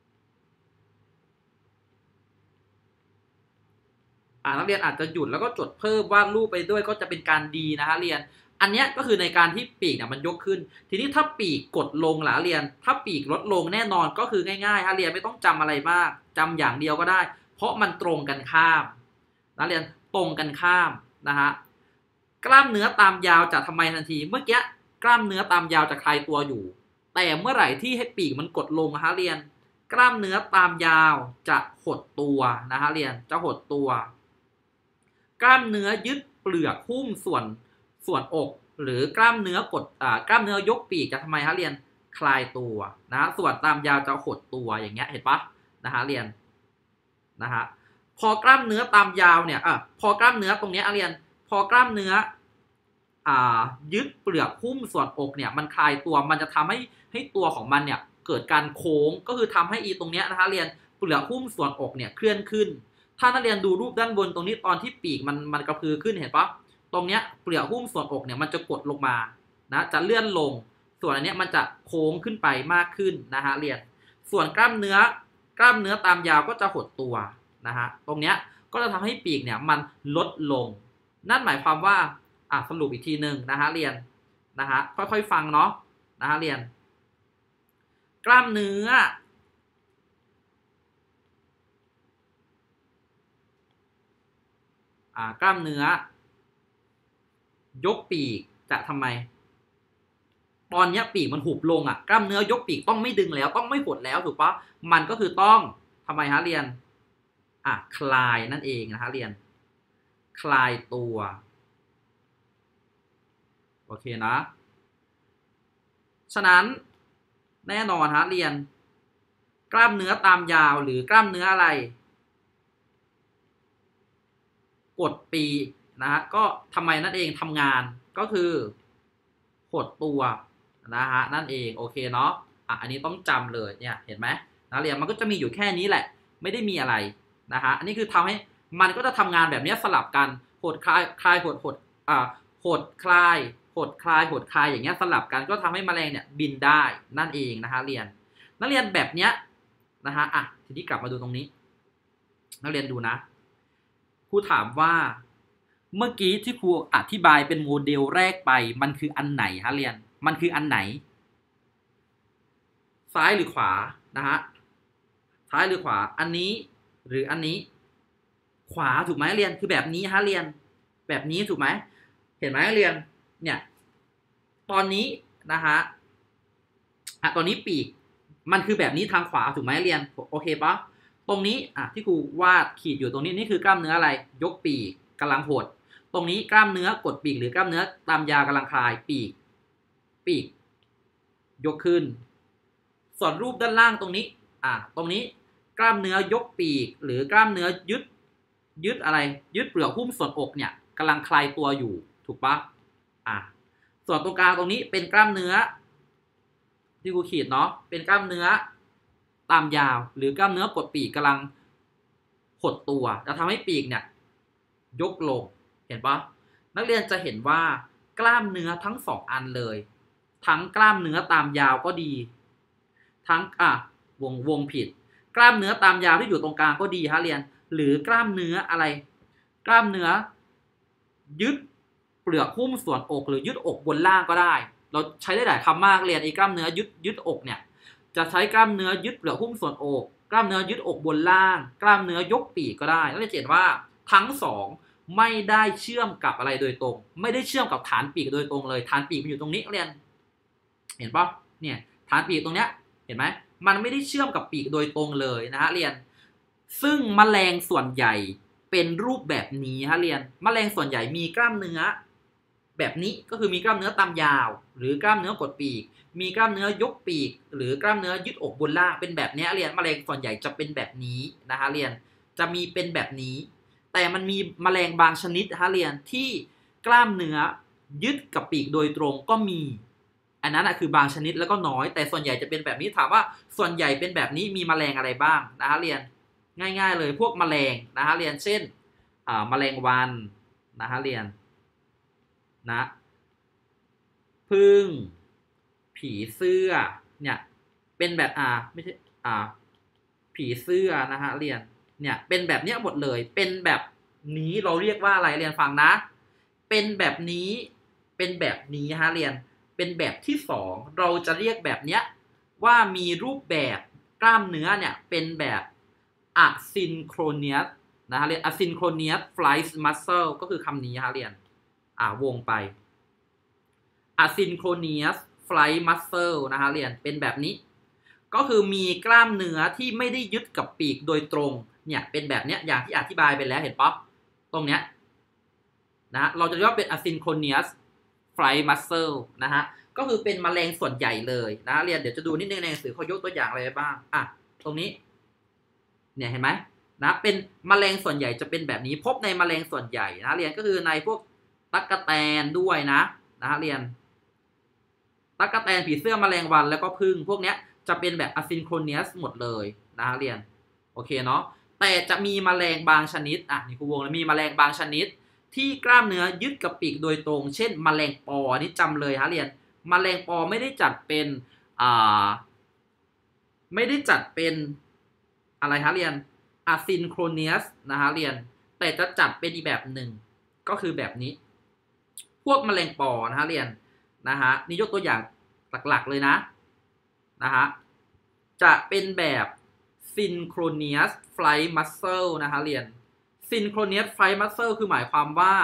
นักเรียนอาจจะหยุดแล้วก็จดเพิ่มวาดรูปไปด้วยก็จะเป็นการดีนะฮะเรียนอันนี้ก็คือในการที่ปีกเนี่ยมันยกขึ้นทีนี้ถ้าปีกกดลงหล่ะเรียนถ้าปีกลดลงแน่นอนก็คือง่ายๆฮะเรียนไม่ต้องจำอะไรมากจำอย่างเดียวก็ได้เพราะมันตรงกันข้ามนะเรียนตรงกันข้ามนะฮะกล้ามเนื้อตามยาวจะทำไมทันทีเมื่อกี้กล้ามเนื้อตามยาวจะคลายตัวอยู่แต่เมื่อไหร่ที่ให้ปีกมันกดลงฮะเรียนกล้ามเนื้อตามยาวจะหดตัวนะฮะเรียนจะหดตัวกล้ามเนื้อยึดเปลือกหุ้มส่วนอกหรือกล้ามเนื้อกดกล้ามเนื้อยกปีกจะทำไมฮะเรียนคลายตัวนะส่วนตามยาวจะหดตัวอย่างเงี้ยเห็นปะนะฮะเรียนนะฮะพอกล้ามเนื้อตามยาวเนี่ยพอกล้ามเนื้อตรงนี้เรียนพอกล้ามเนื้อยึดเปลือกหุ้มส่วนอกเนี่ยมันคลายตัวมันจะทำให้ตัวของมันเนี่ยเกิดการโค้งก็คือทำให้ตรงเนี้ยนะคะเรียนเปลือกหุ้มส่วนอกเนี่ยเคลื่อนขึ้นถ้านักเรียนดูรูปด้านบนตรงนี้ตอนที่ปีกมันกระพือขึ้นเห็นปะตรงเนี้ยเปลือกหุ้มส่วนอกเนี่ยมันจะกดลงมานะจะเลื่อนลงส่วนอันนี้มันจะโค้งขึ้นไปมากขึ้นนะฮะเรียนส่วนกล้ามเนื้อตามยาวก็จะหดตัวนะฮะตรงเนี้ยก็จะทำให้ปีกเนี่ยมันลดลงนั่นหมายความว่าสรุปอีกทีหนึ่งนะฮะเรียนนะฮะค่อยๆฟังเนาะนะฮะเรียนกล้ามเนื้อกล้ามเนื้อยกปีกจะทำไมตอนนี้ปีกมันหุบลงกล้ามเนื้อยกปีกต้องไม่ดึงแล้วต้องไม่หดแล้วถูกปะมันก็คือต้องทำไมฮะเรียนคลายนั่นเองนะฮะเรียนคลายตัวโอเคนะฉะนั้นแน่นอนฮะเรียนกล้ามเนื้อตามยาวหรือกล้ามเนื้ออะไรกดปีกนะฮะก็ทำไมนั่นเองทำงานก็คือหดตัวนะฮะนั่นเองโอเคเนาะอันนี้ต้องจำเลยเนี่ยเห็นไหมนะเรียนมันก็จะมีอยู่แค่นี้แหละไม่ได้มีอะไรนะฮะอันนี้คือทำให้มันก็จะทำงานแบบนี้สลับกันหดคลายหดหดคลายหดคลายหดคลายอย่างเงี้ยสลับกันก็ทำให้แมลงเนี่ยบินได้นั่นเองนะฮะเรียนนักเรียนแบบเนี้ยนะฮะทีนี้กลับมาดูตรงนี้นักเรียนดูนะครูถามว่าเมื่อกี้ที่ครูอธิบายเป็นโมเดลแรกไปมันคืออันไหนฮะเรียนมันคืออันไหนซ้ายหรือขวานะฮะซ้ายหรือขวาอันนี้หรืออันนี้ขวาถูกไหมเรียนคือแบบนี้ฮะเรียนแบบนี้ถูกไหมเห็นไหมเรียนเนี่ยตอนนี้นะฮะตอนนี้ปีกมันคือแบบนี้ทางขวาถูกไหมเรียนโอเคปะตรงนี้ที่ครูวาดขีดอยู่ตรงนี้นี่คือกล้ามเนื้ออะไรยกปีกกำลังหดตรงนี้กล้ามเนื้อกดปีกหรือกล้ามเนื้อตามยากำลังคลายปีกยกขึ้นส่วนรูปด้านล่างตรงนี้ตรงนี้กล้ามเนื้อยกปีกหรือกล้ามเนื้อยึดอะไรยึดเปลือกหุ้มส่วนอกเนี่ยกำลังคลายตัวอยู่ถูกปะส่วนตรงกลางตรงนี้เป็นกล้ามเนื้อที่ครูขีดเนาะเป็นกล้ามเนื้อตามยาวหรือกล้ามเนื้อกดปีกกำลังหดตัวจะทำให้ปีกเนี่ยยกลงเห็นปะนักเรียนจะเห็นว่ากล้ามเนื้อทั้งสองอันเลยทั้งกล้ามเนื้อตามยาวก็ดีทั้งวงผิดกล้ามเนื้อตามยาวที่อยู่ตรงกลางก็ดีฮะเรียนหรือกล้ามเนื้ออะไรกล้ามเนื้อยึดเปลือกหุ้มส่วนอกหรือยึดอกบนล่างก็ได้เราใช้ได้หลายคำมากเรียนกล้ามเนื้อยึดอกเนี่ยจะใช้กล้ามเนื้อยึดเปลือกหุ้มส่วนอกกล้ามเนื้อยึดอกบนล่างกล้ามเนื้อยกปีกก็ได้แล้วจะเห็นว่าทั้งสองไม่ได้เชื่อมกับอะไรโดยตรงไม่ได้เชื่อมกับฐานปีกโดยตรงเลยฐานปีกมันอยู่ตรงนี้เรียนเห็นปะเนี่ยฐานปีกตรงเนี้ยเห็นไหมมันไม่ได้เชื่อมกับปีกโดยตรงเลยนะฮะเรียนซึ่งแมลงส่วนใหญ่เป็นรูปแบบนี้ฮะเรียนแมลงส่วนใหญ่มีกล้ามเนื้อแบบนี้ก็คือมีกล้ามเนื้อตามยาวหรือกล้ามเนื้อกดปีกมีกล้ามเนื้อยกปีกหรือกล้ามเนื้อยืดอกบนล่างเป็นแบบนี้เรียนแมลงส่วนใหญ่จะเป็นแบบนี้นะฮะเรียนจะมีเป็นแบบนี้แต่มันมีแมลงบางชนิดฮะเรียนที่กล้ามเนื้อยึดกับปีกโดยตรงก็มีอันนั้นคือบางชนิดแล้วก็น้อยแต่ส่วนใหญ่จะเป็นแบบนี้ถามว่าส่วนใหญ่เป็นแบบนี้มีแมลงอะไรบ้างนะฮะเรียนง่ายๆเลยพวกแมลงนะฮะเรียนเช่นแมลงวันนะฮะเรียนนะผึ้งผีเสื้อเนี่ยเป็นแบบไม่ใช่ผีเสื้อนะฮะเรียนเนี่ยเป็นแบบเนี้ยหมดเลยเป็นแบบนี้เราเรียกว่าอะไรเรียนฟังนะเป็นแบบนี้เป็นแบบนี้ฮะเรียนเป็นแบบที่สองเราจะเรียกแบบเนี้ยว่ามีรูปแบบกล้ามเนื้อเนี่ยเป็นแบบasynchronous นะฮะเรียน asynchronous flight muscle ก็คือคำนี้ฮะเรียนวงไป asynchronous flight muscle นะฮะเรียนเป็นแบบนี้ก็คือมีกล้ามเนื้อที่ไม่ได้ยึดกับปีกโดยตรงเนี่ยเป็นแบบเนี้ยอย่างที่อธิบายไปแล้วเห็นปะตรงเนี้ยนะเราจะเรียกว่าเป็น asynchronous flight muscle นะฮะก็คือเป็นแมลงส่วนใหญ่เลยนะเรียนเดี๋ยวจะดูนิดนึงในหนังสือเขายกตัวอย่างอะไรบ้างตรงนี้เนี่ยเห็นไหมนะเป็นแมลงส่วนใหญ่จะเป็นแบบนี้พบในแมลงส่วนใหญ่นะเรียนก็คือในพวกตั๊กแตนด้วยนะฮะเรียนตั๊กแตนผีเสื้อแมลงวันแล้วก็ผึ้งพวกเนี้ยจะเป็นแบบ asynchronous หมดเลยนะฮะเรียนโอเคเนาะแต่จะมีแมลงบางชนิดนี่ครูวงแล้วมีแมลงบางชนิดที่กล้ามเนื้อยึดกับปีกโดยตรงเช่นแมลงปอนี่จำเลยฮะเรียนแมลงปอไม่ได้จัดเป็นไม่ได้จัดเป็นอะไรฮะเรียน asynchronous นะฮะเรียนแต่จะจัดเป็นอีกแบบหนึ่งก็คือแบบนี้พวกแมลงปอนะฮะเรียนนะฮะนี่ยกตัวอย่างหลักๆเลยนะฮะจะเป็นแบบ synchronous flight muscle นะฮะเรียน synchronous flight muscle คือหมายความว่า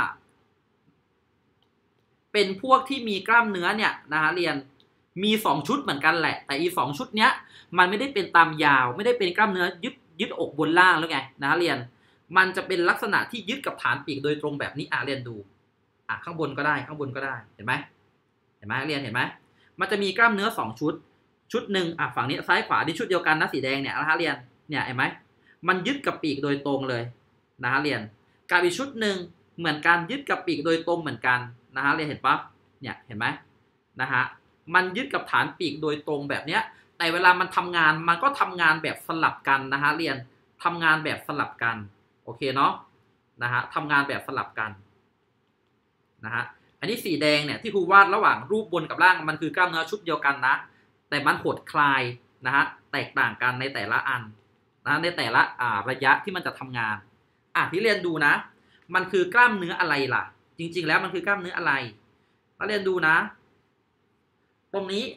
เป็นพวกที่มีกล้ามเนื้อเนี่ยนะฮะเรียนมี2ชุดเหมือนกันแหละแต่อี2ชุดเนี้ยมันไม่ได้เป็นตามยาวไม่ได้เป็นกล้ามเนื้อยึดอกบนล่างแล้วไงนะฮะเรียนมันจะเป็นลักษณะที่ยึดกับฐานปีกโดยตรงแบบนี้เรียนดูข้างบนก็ได้เห็นไหมเรียนเห็นไหมมันจะมีกล้ามเนื้อ2ชุดหนึ่งฝั่งนี้ซ้ายขวาที่ชุดเดียวกันนะสีแดงเนี่ยนะฮะเรียนเนี่ยเห็นไหมมันยึดกับปีกโดยตรงเลยนะฮะเรียนกับอีกชุดหนึ่งเหมือนกันยึดกับปีกโดยตรงเหมือนกันนะฮะเรียนเห็นปะเนี่ยเห็นไหมนะฮะมันยึดกับฐานปีกโดยตรงแบบเนี้ยแต่เวลามันทำงานมันก็ทำงานแบบสลับกันนะฮะเรียนทำงานแบบสลับกันโอเคเนาะนะฮะทำงานแบบสลับกันนะฮะอันนี้สีแดงเนี่ยที่ครูวาดระหว่างรูปบนกับล่างมันคือกล้ามเนื้อชุดเดียวกันนะแต่มันหดคลายนะฮะแตกต่างกันในแต่ละอันนะในแต่ละระยะที่มันจะทำงานที่เรียนดูนะมันคือกล้ามเนื้ออะไรล่ะจริงๆแล้วมันคือกล้ามเนื้ออะไรนักเรียนดูนะตรงนี้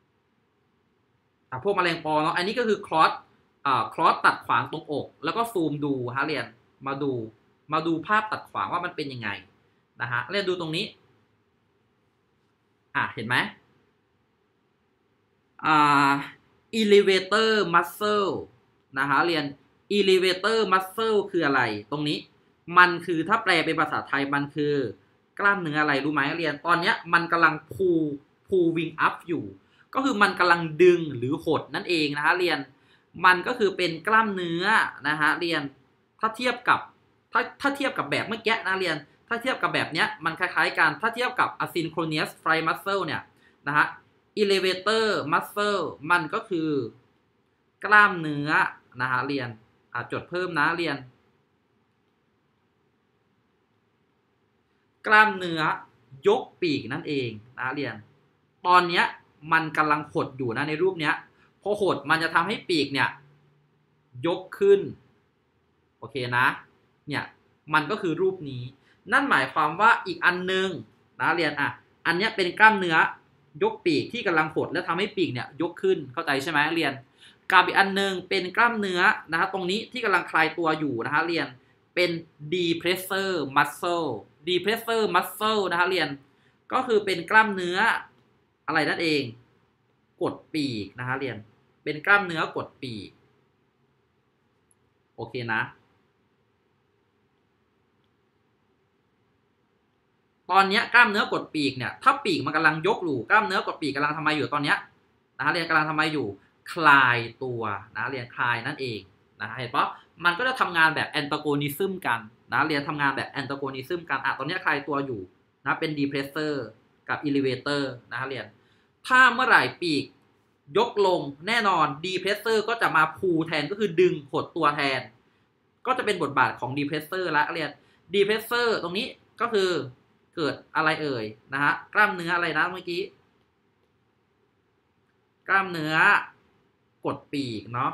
พวกแมลงปอเนาะอันนี้ก็คือคลอสตัดขวางตรงอกแล้วก็ซูมดูฮะเรียนมาดูภาพตัดขวางว่ามันเป็นยังไงนะฮะเรียนดูตรงนี้เห็นไหมelevator muscle นะฮะเรียน elevator muscle คืออะไรตรงนี้มันคือถ้าแปลเป็นภาษาไทยมันคือกล้ามเนื้ออะไรรู้ไหมเรียนตอนนี้มันกำลังพูวิ่งอัพอยู่ก็คือมันกำลังดึงหรือหดนั่นเองนะฮะเรียนมันก็คือเป็นกล้ามเนื้อนะฮะเรียนถ้าเทียบกับแบบเมื่อกี้นะเรียนถ้าเทียบกับแบบเนี้ยมันคล้ายๆกันถ้าเทียบกับ asynchronous flight muscle เนี่ยนะฮะ elevator muscle มันก็คือกล้ามเนื้อนะฮะเรียนจดเพิ่มนะเรียนกล้ามเนื้อยกปีกนั่นเองนะเรียนตอนนี้มันกำลังหดอยู่นะในรูปเนี้ยพอหดมันจะทำให้ปีกเนี่ยยกขึ้นโอเคนะเนี่ยมันก็คือรูปนี้นั่นหมายความว่าอีกอันนึงนะเรียนอันนี้เป็นกล้ามเนื้อยกปีกที่กำลังหดแล้วทำให้ปีกเนี่ยยกขึ้นเข้าใจใช่ไหมเรียนกับอีกอันนึงเป็นกล้ามเนื้อนะฮะตรงนี้ที่กำลังคลายตัวอยู่นะฮะเรียนเป็น depressor muscle นะฮะเรียนก็คือเป็นกล้ามเนื้ออะไรนั่นเองกดปีกนะฮะเรียนเป็นกล้ามเนื้อกดปีกโอเคนะตอนนี้กล้ามเนื้อกดปีกเนี่ยถ้าปีกมันกำลังยกอยู่กล้ามเนื้อกดปีกกำลังทำไมอยู่ตอนนี้นะฮะเรียนกำลังทำไมอยู่คลายตัวนะเรียนคลายนั่นเองนะเห็นปะมันก็จะทำงานแบบแอนโทโกนิซึมกันนะเรียนทำงานแบบแอนโทโกนิซึมกันตอนนี้คลายตัวอยู่นะเป็นดีเพรสเซอร์กับอิเลเวเตอร์นะเรียนถ้าเมื่อไหร่ปีกยกลงแน่นอนดีเพรสเซอร์ก็จะมาพูแทนก็คือดึงหดตัวแทนก็จะเป็นบทบาทของดีเพรสเซอร์ละเรียนดีเพรสเซอร์ตรงนี้ก็คือเกิดอะไรเอ่ยนะฮะกล้ามเนื้ออะไรนะเมื่อกี้กล้ามเนื้อกดปีกเนาะ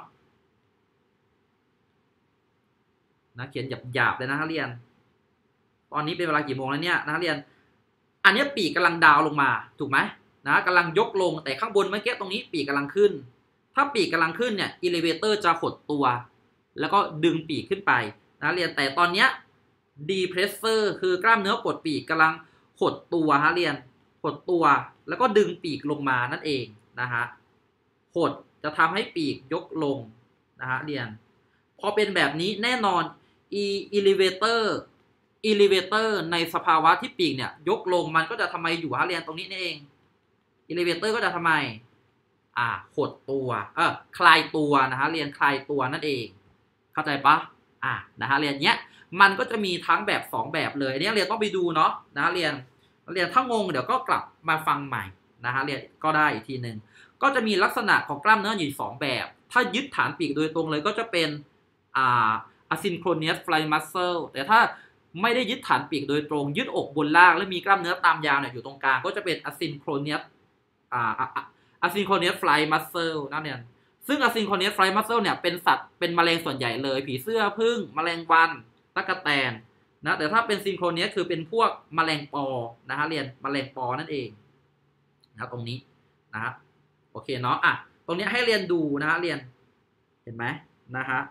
นะเขียนหยาบๆเลยนะเรียนตอนนี้เป็นเวลากี่โมงแล้วเนี่ยนะเรียนอันนี้ปีกกำลังดาวลงมาถูกไหมนะกำลังยกลงแต่ข้างบนเมื่อกี้ตรงนี้ปีกกำลังขึ้นถ้าปีกกำลังขึ้นเนี่ยอิเลเวเตอร์จะหดตัวแล้วก็ดึงปีกขึ้นไปนะเรียนแต่ตอนนี้ดีเพรสเซอร์คือกล้ามเนื้อกดปีกกำลังหดตัวเรียนหดตัวแล้วก็ดึงปีกลงมานั่นเองนะฮะหดจะทำให้ปีกยกลงนะฮะเรียนพอเป็นแบบนี้แน่นอนelevator ในสภาวะที่ปีกเนี่ยยกลงมันก็จะทำไมอยู่เรียนตรงนี้นี่เอง elevator ก็จะทำไมหดตัวคลายตัวนะฮะเรียนคลายตัวนั่นเองเข้าใจปะนะฮะเรียนเนี้ยมันก็จะมีทั้งแบบ2แบบเลยอันนี้เรียนต้องไปดูเนาะนะเรียนถ้างงเดี๋ยวก็กลับมาฟังใหม่นะฮะเรียนก็ได้อีกทีหนึ่งก็จะมีลักษณะของกล้ามเนื้ออยู่2แบบถ้ายึดฐานปีกโดยตรงเลยก็จะเป็นasynchronous fly muscle แต่ถ้าไม่ได้ยึดฐานปีกโดยตรงยึดอกบนล่างและมีกล้ามเนื้อตามยาวเนี่ยอยู่ตรงกลางก็จะเป็น asynchronous fly muscle นั่นเองซึ่ง asynchronous fly muscle เนี่ยเป็นสัตว์เป็นแมลงส่วนใหญ่เลยผีเสื้อผึ้งแมลงวันตั๊กแตนนะแต่ถ้าเป็น synchronous คือเป็นพวกแมลงปอนะฮะเรียนแมลงปอนั่นเองนะตรงนี้นะฮะโอเคเนาะตรงนี้ให้เรียนดูนะฮะเรียนเห็นไหมนะฮะ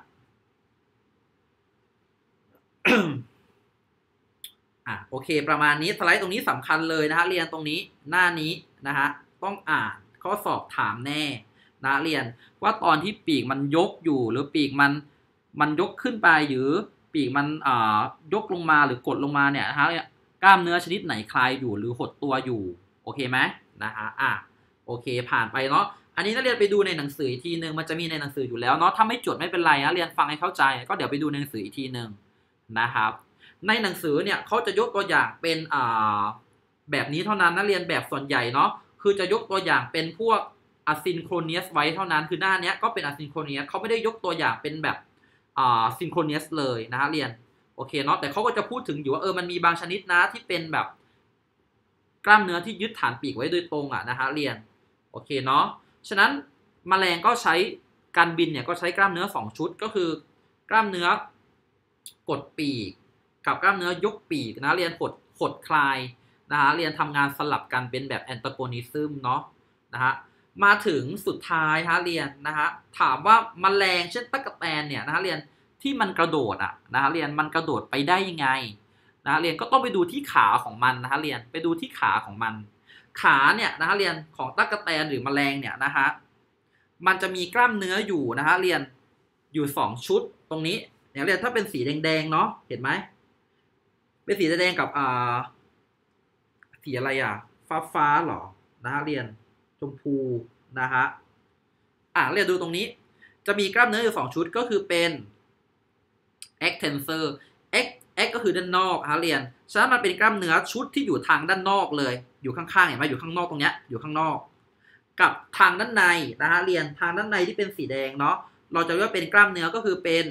โอเคประมาณนี้สไลด์ตรงนี้สำคัญเลยนะฮะเรียนตรงนี้หน้านี้นะฮะต้องอ่านข้อสอบถามแน่นะเรียนว่าตอนที่ปีกมันยกอยู่หรือปีกมันยกขึ้นไปหรือปีกมันยกลงมาหรือกดลงมาเนี่ยนะฮะกล้ามเนื้อชนิดไหนคลายอยู่หรือหดตัวอยู่โอเคไหมนะฮะโอเคผ่านไปเนาะอันนี้นักเรียนไปดูในหนังสืออีกทีนึงมันจะมีในหนังสืออยู่แล้วเนาะถ้าไม่จดไม่เป็นไรนะเรียนฟังให้เข้าใจก็เดี๋ยวไปดูในหนังสืออีกทีนึงนะครับในหนังสือเนี่ยเขาจะยกตัวอย่างเป็นแบบนี้เท่านั้นนักเรียนแบบส่วนใหญ่เนาะคือจะยกตัวอย่างเป็นพวก asynchronous ไว้เท่านั้นคือหน้านี้ก็เป็น asynchronous เขาไม่ได้ยกตัวอย่างเป็นแบบsynchronous เลยนะฮะเรียนโอเคเนาะแต่เขาก็จะพูดถึงอยู่ว่ามันมีบางชนิดนะที่เป็นแบบกล้ามเนื้อที่ยึดฐานปีกไว้โดยตรงนะฮะเรียนโอเคเนาะฉะนั้นแมลงก็ใช้การบินเนี่ยก็ใช้กล้ามเนื้อ2ชุดก็คือกล้ามเนื้อกดปีกกับกล้ามเนื้อยกปีกนะเรียนหดคลายนะฮะเรียนทำงานสลับกันเป็นแบบแอนตาโกนิซึมเนาะนะฮะมาถึงสุดท้ายฮะเรียนนะฮะถามว่าแมลงเช่นตั๊กแตนเนี่ยนะฮะเรียนที่มันกระโดดนะฮะเรียนมันกระโดดไปได้ยังไงนะเรียนก็ต้องไปดูที่ขาของมันนะฮะเรียนไปดูที่ขาของมันขาเนี่ยนะฮะเรียนของตั๊กแตนหรือแมลงเนี่ยนะฮะมันจะมีกล้ามเนื้ออยู่นะฮะเรียนอยู่2ชุดตรงนี้เนี่ยเรียนถ้าเป็นสีแดงๆเนาะเห็นไหมเป็นสีแดงกับสีอะไรฟ้าหรอนะฮะเรียนชมพูนะฮะเรียนดูตรงนี้จะมีกล้ามเนื้ออยู่2ชุดก็คือเป็น extensor x ก็คือด้านนอกฮะเรียนฉะนั้นมันเป็นกล้ามเนื้อชุดที่อยู่ทางด้านนอกเลยอยู่ข้างๆเห็นไหมอยู่ข้างนอกตรงเนี้ยอยู่ข้างนอกกับทางด้านในนะฮะเรียนทางด้านในที่เป็นสีแดงเนาะเราจะเรียกว่าเป็นกล้ามเนื้อก็คือเป็น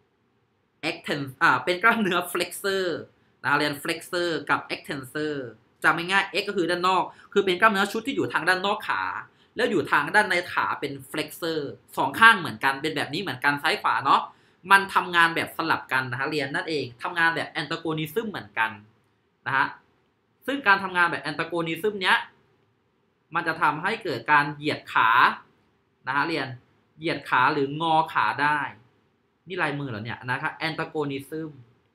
เป็นกล้ามเนื้อ flexor นะเรียน flexor กับ extensor จำง่ายๆ x ก็คือด้านนอกคือเป็นกล้ามเนื้อชุดที่อยู่ทางด้านนอกขาแล้วอยู่ทางด้านในขาเป็น flexor 2ข้างเหมือนกันเป็นแบบนี้เหมือนกันซ้ายขวาเนาะมันทำงานแบบสลับกันนะฮะเรียนนั่นเองทำงานแบบ antagonism เหมือนกันนะฮะซึ่งการทำงานแบบ antagonism เนี้ยมันจะทำให้เกิดการเหยียดขานะฮะเรียนเหยียดขาหรืองอขาได้นี่ลายมือเหรอเนี่ยนะครับ antagonism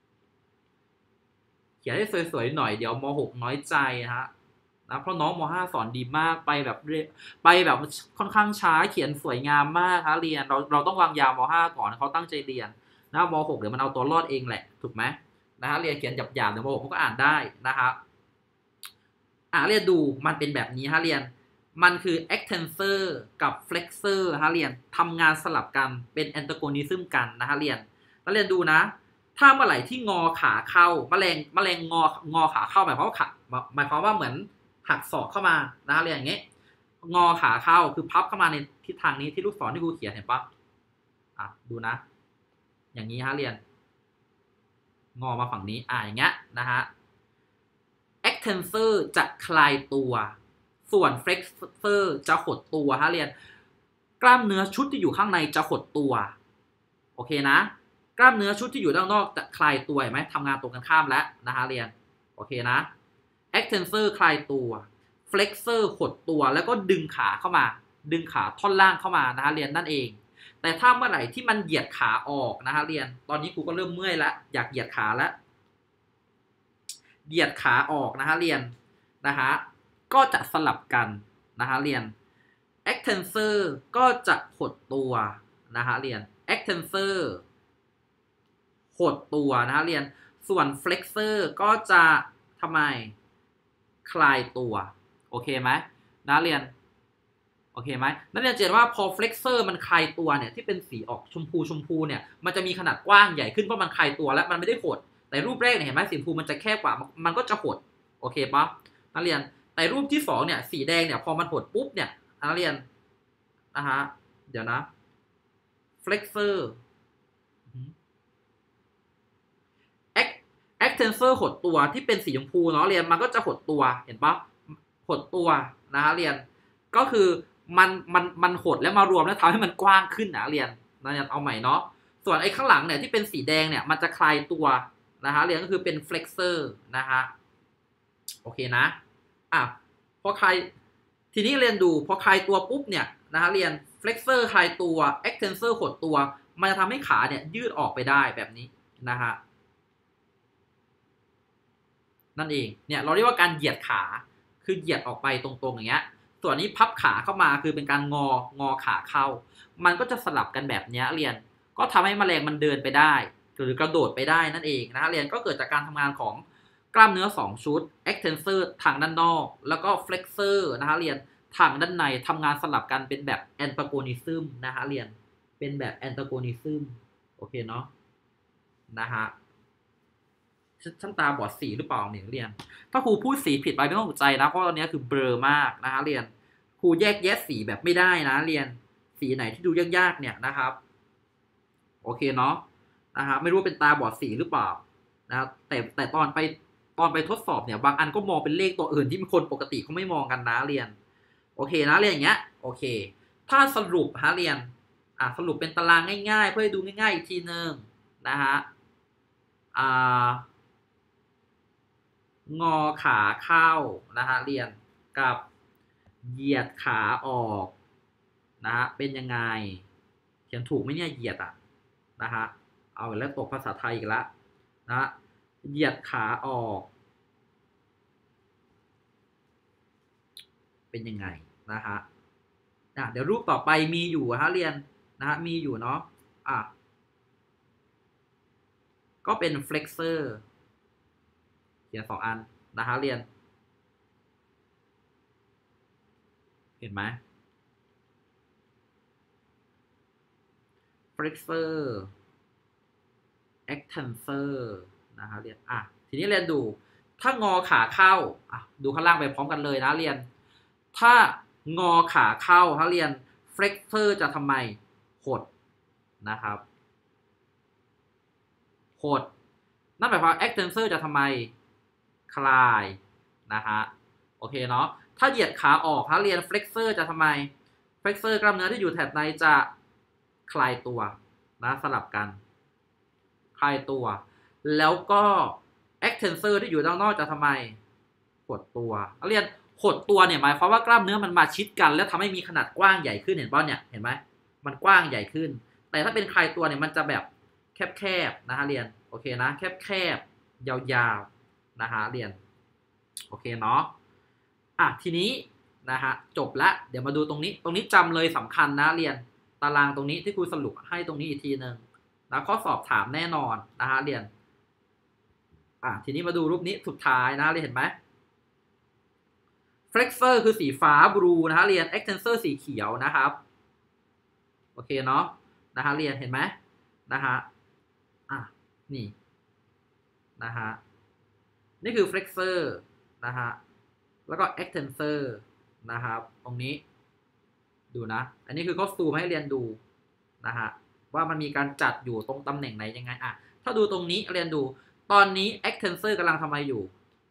เขียนให้สวยๆหน่อยเดี๋ยวม.6 น้อยใจนะฮะเพราะน้องม.5 สอนดีมากไปแบบค่อนข้างช้าเขียนสวยงามมากฮะเรียนเราต้องวางยาม.5 ก่อนเขาตั้งใจเรียนนะม.6 เดี๋ยวมันเอาตัวรอดเองแหละถูกไหมนะฮะเรียนเขียนหยาบๆเดี๋ยวม.6 มันก็อ่านได้นะครับเรียนดูมันเป็นแบบนี้ฮะเรียนมันคือ extensor กับ flexor ฮะเรียนทำงานสลับกันเป็น antagonism กันนะฮะเรียนแล้วเรียนดูนะถ้าเมื่อไหร่ที่งอขาเข้าแมลงงอขาเข้าหมายความว่าเหมือนหักศอกเข้ามานะฮะเรียนอย่างเงี้ยงอขาเข้าคือพับเข้ามาในทิศทางนี้ที่ลูกศรที่ครูเขียนเห็นปะดูนะอย่างนี้ฮะเรียนงอมาฝั่งนี้อย่างเงี้ยนะฮะ extensor จะคลายตัวส่วน flexor จะหดตัวฮะเรียนกล้ามเนื้อชุดที่อยู่ข้างในจะหดตัวโอเคนะกล้ามเนื้อชุดที่อยู่ด้านนอกจะคลายตัวเห็นไหมทำงานตรงกันข้ามแล้วนะฮะเรียนโอเคนะ extensor คลายตัว flexor หดตัวแล้วก็ดึงขาเข้ามาดึงขาท่อนล่างเข้ามานะฮะเรียนนั่นเองแต่ถ้าเมื่อไหร่ที่มันเหยียดขาออกนะฮะเรียนตอนนี้ครูก็เริ่มเมื่อยแล้วอยากเหยียดขาแล้วเหยียดขาออกนะฮะเรียนนะฮะก็จะสลับกันนะฮะเรียน extensor ก็จะหดตัวนะฮะเรียน extensor หดตัวนะฮะเรียนส่วน flexor ก็จะทำไมคลายตัวโอเคไหมนะเรียนโอเคไหมนักเรียนเห็นว่าพอ flexor มันคลายตัวเนี่ยที่เป็นสีออกชมพูเนี่ยมันจะมีขนาดกว้างใหญ่ขึ้นเพราะมันคลายตัวแล้วมันไม่ได้หดแต่รูปแรกเนี่ยเห็นไหมสีชมพูมันจะแคบกว่ามันก็จะหดโอเคปะนักเรียนแต่รูปที่2เนี่ยสีแดงเนี่ยพอมันหดปุ๊บเนี่ยนักเรียนนะฮะเดี๋ยวนะ flexor extensor หดตัวที่เป็นสีชมพูเนาะเรียนมันก็จะหดตัวเห็นปะหดตัวนะฮะเรียนก็คือมันหดแล้วมารวมแล้วทำให้มันกว้างขึ้นนะเรียนเอาใหม่เนาะส่วนไอ้ข้างหลังเนี่ยที่เป็นสีแดงเนี่ยมันจะคลายตัวนะฮะเรียนก็คือเป็น flexor นะฮะโอเคนะพอคลายทีนี้เรียนดูพอคลายตัวปุ๊บเนี่ยนะฮะเรียน flexor คลายตัว extensor หดตัวมันจะทำให้ขาเนี่ยยืดออกไปได้แบบนี้นะฮะนั่นเองเนี่ยเราเรียกว่าการเหยียดขาคือเหยียดออกไปตรงๆอย่างเงี้ยส่วนนี้พับขาเข้ามาคือเป็นการงอขาเข้ามันก็จะสลับกันแบบนี้เรียนก็ทำให้แมลงมันเดินไปได้หรือกระโดดไปได้นั่นเองนะเรียนก็เกิดจากการทำงานของกล้ามเนื้อ2ชุด extensor ทางด้านนอกแล้วก็ flexor นะฮะเรียนทางด้านในทำงานสลับกันเป็นแบบ antagonism นะฮะเรียนเป็นแบบ antagonism โอเคเนาะนะฮะฉันตาบอดสีหรือเปล่าเนี่ยเรียนถ้าครูพูดสีผิดไปไม่ต้องตกใจนะเพราะตอนนี้คือเบลอมากนะฮะเรียนครูแยกแยะสีแบบไม่ได้นะเรียนสีไหนที่ดูยากๆเนี่ยนะครับโอเคเนาะนะฮะไม่รู้เป็นตาบอดสีหรือเปล่านะแต่ตอนไปทดสอบเนี่ยบางอันก็มองเป็นเลขตัวอื่นที่คนปกติเขาไม่มองกันนะเรียนโอเคนะเรียนอย่างเงี้ยโอเคถ้าสรุปฮะเรียนสรุปเป็นตารางง่ายๆเพื่อให้ดูง่ายๆอีกทีนึงนะฮะงอขาเข้านะฮะเรียนกับเหยียดขาออกนะฮะเป็นยังไงเขียนถูกไหมเนี่ยเหยียดนะฮะเอาแล้วตกภาษาไทยอีกแล้วนะฮะเหยียดขาออกเป็นยังไงนะฮะเดี๋ยวรูปต่อไปมีอยู่ฮะเรียนนะฮะมีอยู่เนาะก็เป็น flexor เขียน2 อันนะฮะเรียนเห็นไหม flexor extensor นะฮะเรียนทีนี้เรียนดูถ้างอขาเข้าดูข้างล่างไปพร้อมกันเลยนะเรียนถ้างอขาเข้าฮะเรียน flexor จะทำไมหดนะครับหดนั่นหมายความ extensor จะทำไมคลายนะฮะโอเคเนาะถ้าเหยียดขาออกฮะเรียน flexor จะทำไม flexor กล้ามเนื้อที่อยู่แถบในจะคลายตัวนะสลับกันคลายตัวแล้วก็ extensor ที่อยู่ด้านนอกจะทำไมหดตัวเรียนหดตัวเนี่ยหมายความว่ากล้ามเนื้อมันมาชิดกันแล้วทำให้มีขนาดกว้างใหญ่ขึ้นเห็นป่ะเนี่ยเห็นไหมมันกว้างใหญ่ขึ้นแต่ถ้าเป็นคลายตัวเนี่ยมันจะแบบแคบๆนะฮะเรียนโอเคนะแคบๆยาวๆนะฮะเรียนโอเคเนาะทีนี้นะฮะจบละเดี๋ยวมาดูตรงนี้จำเลยสำคัญนะเรียนตารางตรงนี้ที่ครูสรุปให้ตรงนี้อีกทีนึงนะข้อสอบถามแน่นอนนะฮะเรียนทีนี้มาดูรูปนี้สุดท้ายนะเรียนเห็นไหม flexor คือสีฟ้าบลูนะฮะเรียน extensor สีเขียวนะครับโอเคเนาะนะฮะเรียนเห็นไหมนะฮะนี่นะฮะนี่คือ flexor นะฮะแล้วก็ extensor นะครับตรงนี้ดูนะอันนี้คือเขาซูมให้เรียนดูนะฮะว่ามันมีการจัดอยู่ตรงตำแหน่งไหนยังไงถ้าดูตรงนี้เรียนดูตอนนี้ extensor กำลังทำอะไรอยู่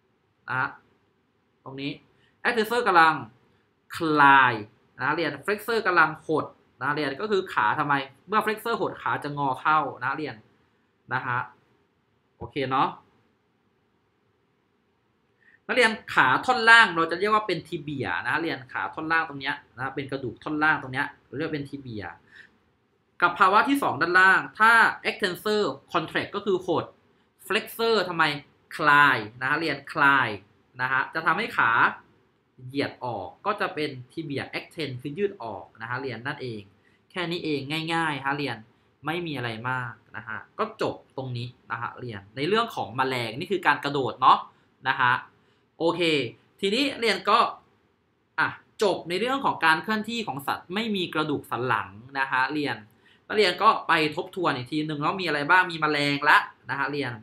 ตรงนี้ extensor กำลังคลายนะเรียน flexor กำลังหดนะเรียนก็คือขาทำไมเมื่อ flexor หดขาจะงอเข้านะเรียนนะฮะโอเคเนาะนักเรียนขาท่อนล่างเราจะเรียกว่าเป็นทีเบียนะเรียนขาท่อนล่างตรงนี้นะเป็นกระดูกท่อนล่างตรงนี้เราเรียกเป็นทีเบียกับภาวะที่2ด้านล่างถ้า extensor contract ก็คือหด flexor ทำไมคลายนะเรียนคลายนะฮะจะทำให้ขาเหยียดออกก็จะเป็นทีเบีย extend คือยืดออกนะฮะเรียนนั่นเองแค่นี้เองง่ายๆฮะเรียนไม่มีอะไรมากนะฮะก็จบตรงนี้นะฮะเรียนในเรื่องของแมลงนี่คือการกระโดดเนาะนะฮะโอเคทีนี้เรียนก็จบในเรื่องของการเคลื่อนที่ของสัตว์ไม่มีกระดูกสันหลังนะฮะเรียนก็ไปทบทวนอีกทีหนึ่งแล้วมีอะไรบ้างมีแมลงละนะฮะเรียน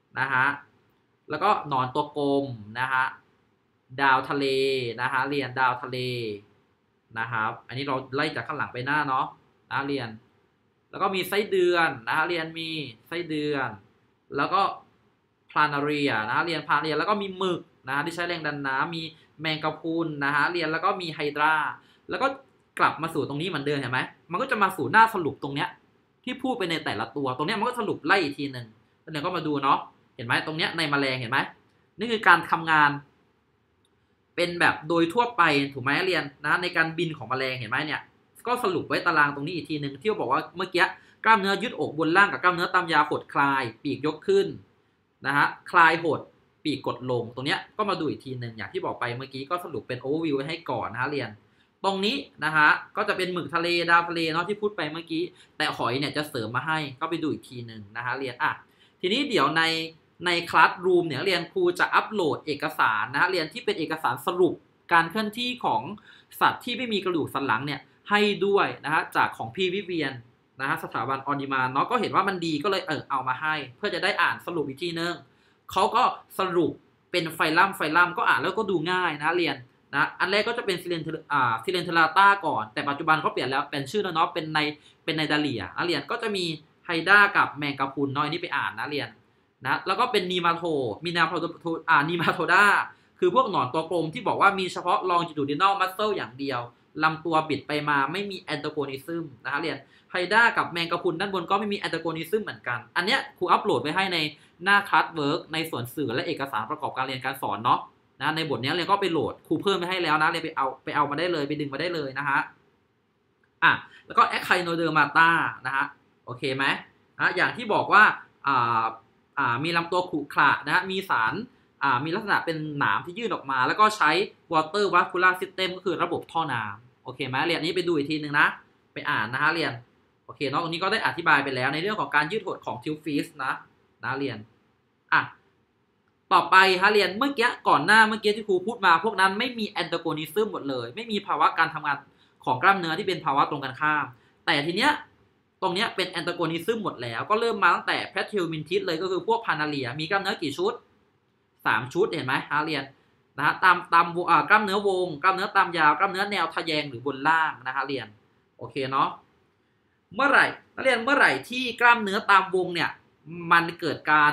นะฮะแล้วก็หนอนตัวกลมนะฮะดาวทะเลนะฮะเรียนดาวทะเลนะครับอันนี้เราไล่จากข้างหลังไปหน้าเนาะนะเรียนแล้วก็มีไส้เดือนนะฮะเรียนมีไส้เดือนแล้วก็พลานาเรียนะฮะเรียนพลานาเรียแล้วก็มีหมึกนะฮะที่ใช้แรงดันน้ำมีแมงกะพรุนนะฮะเรียนแล้วก็มีไฮดราแล้วก็กลับมาสู่ตรงนี้เหมือนเดิมเห็นไหมมันก็จะมาสู่หน้าสรุปตรงเนี้ยที่พูดไปในแต่ละตัวตรงเนี้ยมันก็สรุปไล่อีกทีหนึ่งแล้วเดี๋ยวก็มาดูเนาะเห็นไหมตรงเนี้ยในแมลงเห็นไหมนี่คือการทำงานเป็นแบบโดยทั่วไปถูกไหมเรียนนะในการบินของแมลงเห็นไหมเนี่ยก็สรุปไว้ตารางตรงนี้อีกทีหนึ่งที่บอกว่าเมื่อกี้กล้ามเนื้อยืดอกบนล่างกับกล้ามเนื้อตามยาวหดคลายปีกยกขึ้นนะฮะคลายหดปีกกดลงตรงเนี้ยก็มาดูอีกทีหนึ่งอย่างที่บอกไปเมื่อกี้ก็สรุปเป็นโอเวอร์วิวไว้ให้ก่อนนะฮะเรียนตรงนี้นะฮะก็จะเป็นหมึกทะเลดาวทะเลเนาะที่พูดไปเมื่อกี้แต่หอยเนี่ยจะเสริมมาให้ก็ไปดูอีกทีหนึ่งนะฮะเรียนทีนี้เดี๋ยวในคลาสรูมเนี่ยเรียนครูจะอัปโหลดเอกสารนะเรียนที่เป็นเอกสารสรุปการเคลื่อนที่ของสัตว์ที่ไม่มีกระดูกสันหลังเนี่ยให้ด้วยนะฮะจากของพี่วิเวียนนะฮะสถาบันออนดีมานเนาะก็เห็นว่ามันดีก็เลยเอามาให้เพื่อจะได้อ่านสรุปอีกทีนึงเขาก็สรุปเป็นไฟลัมก็อ่านแล้วก็ดูง่ายนะเรียนนะอันแรกก็จะเป็นซิเลนเทลาต้าก่อนแต่ปัจจุบันเขาเปลี่ยนแล้วเป็นชื่อแล้วเนาะเป็นในดาเลียนะเรียนก็จะมีไฮด้ากับแมงกะพรุนน้อยนี่ไปอ่านนะเรียนนะแล้วก็เป็นนีมาโทดาคือพวกหนอนตัวกลมที่บอกว่ามีเฉพาะ longitudinal muscle อย่างเดียวลำตัวบิดไปมาไม่มี antagonism นะฮะเรียนไฮด้ากับแมงกะพรุนด้านบนก็ไม่มี antagonism เหมือนกันอันเนี้ยครูอัปโหลดไว้ให้ในหน้า classwork ในส่วนสื่อและเอกสารประกอบการเรียนการสอนเนาะนะในบทนี้เรียนก็ไปโหลดครูเพิ่มไปให้แล้วนะเรียนไปเอามาได้เลยไปดึงมาได้เลยนะฮะแล้วก็ Echinodermata นะฮะโอเคไหมอย่างที่บอกว่ามีลำตัวขรุขระนะฮะมีสารมีลักษณะเป็นหนามที่ยื่นออกมาแล้วก็ใช้ water vascular system ก็คือระบบท่อน้ำโอเคไหมเรียนนี้ไปดูอีกทีนึงนะไปอ่านนะฮะเรียนโอเคเนาะตรงนี้ก็ได้อธิบายไปแล้วในเรื่องของการยืดหดของทิวฟิสนะเรียนต่อไปฮะเรียนเมื่อกี้ก่อนหน้าเมื่อกี้ที่ครูพูดมาพวกนั้นไม่มีแอนโทโกนิซึมหมดเลยไม่มีภาวะการทำงานของกล้ามเนื้อที่เป็นภาวะตรงกันข้ามแต่ทีเนี้ยตรงเนี้ยเป็นแอนโทโกนิซึมหมดแล้วก็เริ่มมาตั้งแต่แพทเทลมินทิสเลยก็คือพวกพานาเลียมีกล้ามเนื้อกี่ชุด3ชุดเห็นไหมฮะเรียนนะฮะตามกล้ามเนื้อวงกล้ามเนื้อตามยาวกล้ามเนื้อแนวทะแยงหรือบนล่างนะฮะเรียนโอเคเนาะเมื่อไหร่ที่กล้ามเนื้อตามวงเนี่ยมันเกิดการ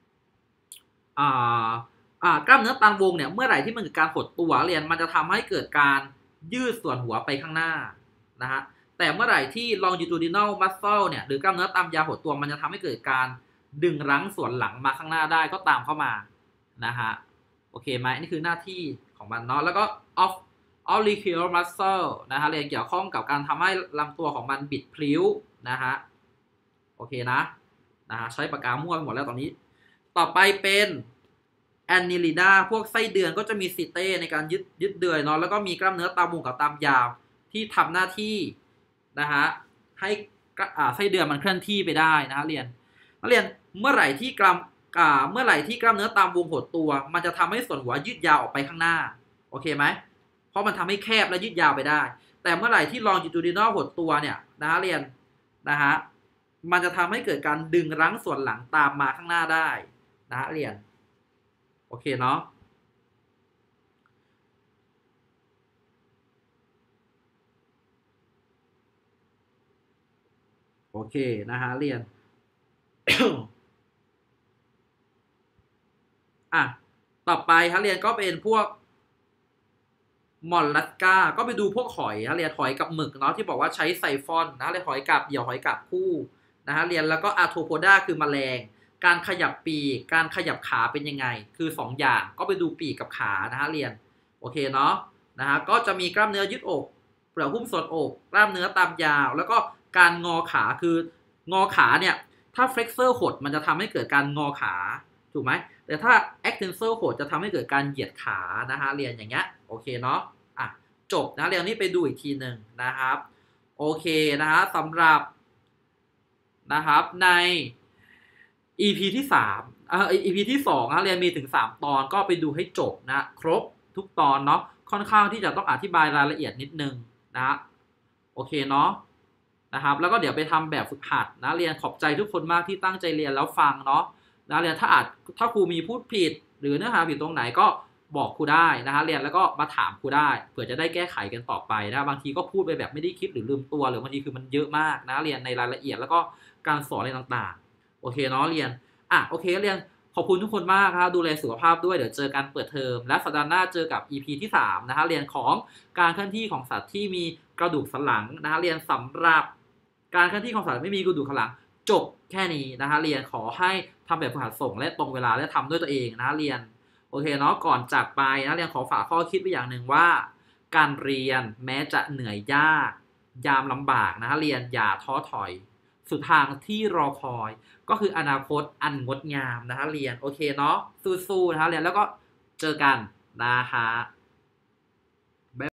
กล้ามเนื้อตามวงเนี่ยเมื่อไหร่ที่มันเกิดการหดตัวเรียนมันจะทำให้เกิดการยืดส่วนหัวไปข้างหน้านะฮะแต่เมื่อไหร่ที่ longitudinal muscle เนี่ยหรือกล้ามเนื้อตามยาวหดตัวมันจะทำให้เกิดการดึงรั้งส่วนหลังมาข้างหน้าได้ก็ตามเข้ามานะฮะโอเคไหมนี่คือหน้าที่ของมันเนาะแล้วก็ auricular muscle นะฮะเรียนเกี่ยวข้องกับการทำให้ลำตัวของมันบิดพลิ้วนะฮะโอเคนะฮะใช้ปากกามั่วไปหมดแล้วตอนนี้ต่อไปเป็นแอนนิลิดาพวกไส้เดือนก็จะมีซิเต้ในการยึดเดือยเนาะแล้วก็มีกล้ามเนื้อตามวงกับตามยาวที่ทำหน้าที่นะฮะให้ไส้เดือนมันเคลื่อนที่ไปได้นะฮะเรียนเมื่อไหร่ที่กล้ามเนื้อตามวงหดตัวมันจะทำให้ส่วนหัวยืดยาวออกไปข้างหน้าโอเคไหมเพราะมันทำให้แคบและยืดยาวไปได้แต่เมื่อไหร่ที่ longitudinal หดตัวเนี่ยนะฮะเรียนนะฮะมันจะทำให้เกิดการดึงรั้งส่วนหลังตามมาข้างหน้าได้นะฮะเรียนโอเคเนาะโอเคนะฮะเรียน ต่อไปฮะเรียนก็เป็นพวกมอลลัสกาก็ไปดูพวกหอยฮะเรียนหอยกับหมึกเนาะที่บอกว่าใช้ไซฟอนนะเรียนหอยกับเหยี่ยวหอยกับคู่นะฮะเรียนแล้วก็อาร์โทโพดาคือแมลงการขยับปีกการขยับขาเป็นยังไงคือ2อย่างก็ไปดูปีกกับขานะฮะเรียนโอเคเนาะนะฮะก็จะมีกล้ามเนื้อยืดอกเปลือกหุ้มส่วนอกกล้ามเนื้อตามยาวแล้วก็การงอขาคืองอขาเนี่ยถ้า flexor หดมันจะทำให้เกิดการงอขาถูกไหมแต่ถ้า extensor หดจะทำให้เกิดการเหยียดขานะฮะเรียนอย่างเงี้ยโอเคเนาะจบนะเรียนนี้ไปดูอีกทีหนึ่งนะครับโอเคนะฮะสำหรับนะครับใน EP ที่3 EP ที่2นะเรียนมีถึง3ตอนก็ไปดูให้จบนะครบทุกตอนเนาะค่อนข้างที่จะต้องอธิบายรายละเอียดนิดนึงนะโอเคเนาะนะครับแล้วก็เดี๋ยวไปทำแบบฝึกหัดนะเรียนขอบใจทุกคนมากที่ตั้งใจเรียนแล้วฟังเนาะนะเรียนถ้าครูมีพูดผิดหรือเนื้อหาผิดตรงไหนก็บอกครูได้นะคะเรียนแล้วก็มาถามครูได้เผื่อจะได้แก้ไขกันต่อไปนะบางทีก็พูดไปแบบไม่ได้คิดหรือลืมตัวหรือบางทีคือมันเยอะมากนะเรียนในรายละเอียดแล้วก็การสอนอะไรต่างๆโอเคเนาะเรียนโอเคเรียนขอบคุณทุกคนมากครับดูแลสุขภาพด้วยเดี๋ยวเจอกันเปิดเทอมและสัปดาห์หน้าเจอกับ EP ที่3นะคะเรียนของการเคลื่อนที่ของสัตว์ที่มีกระดูกสันหลังนะคะเรียนสำหรับการเคลื่อนที่ของสัตว์ไม่มีกระดูกสันหลังจบแค่นี้นะคะเรียนขอให้ทำแบบฝึกหัดส่งและตรงเวลาและทำด้วยตัวเองนะเรียนโอเคเนาะก่อนจากไปนะเรียนขอฝากข้อคิดไว้อย่างหนึ่งว่าการเรียนแม้จะเหนื่อยยากยามลำบากนะเรียนอย่าท้อถอยสุดทางที่รอคอยก็คืออนาคตอันงดงามนะคะเรียนโอเคเนาะสู้ๆนะคะเรียนแล้วก็เจอกันนะคะ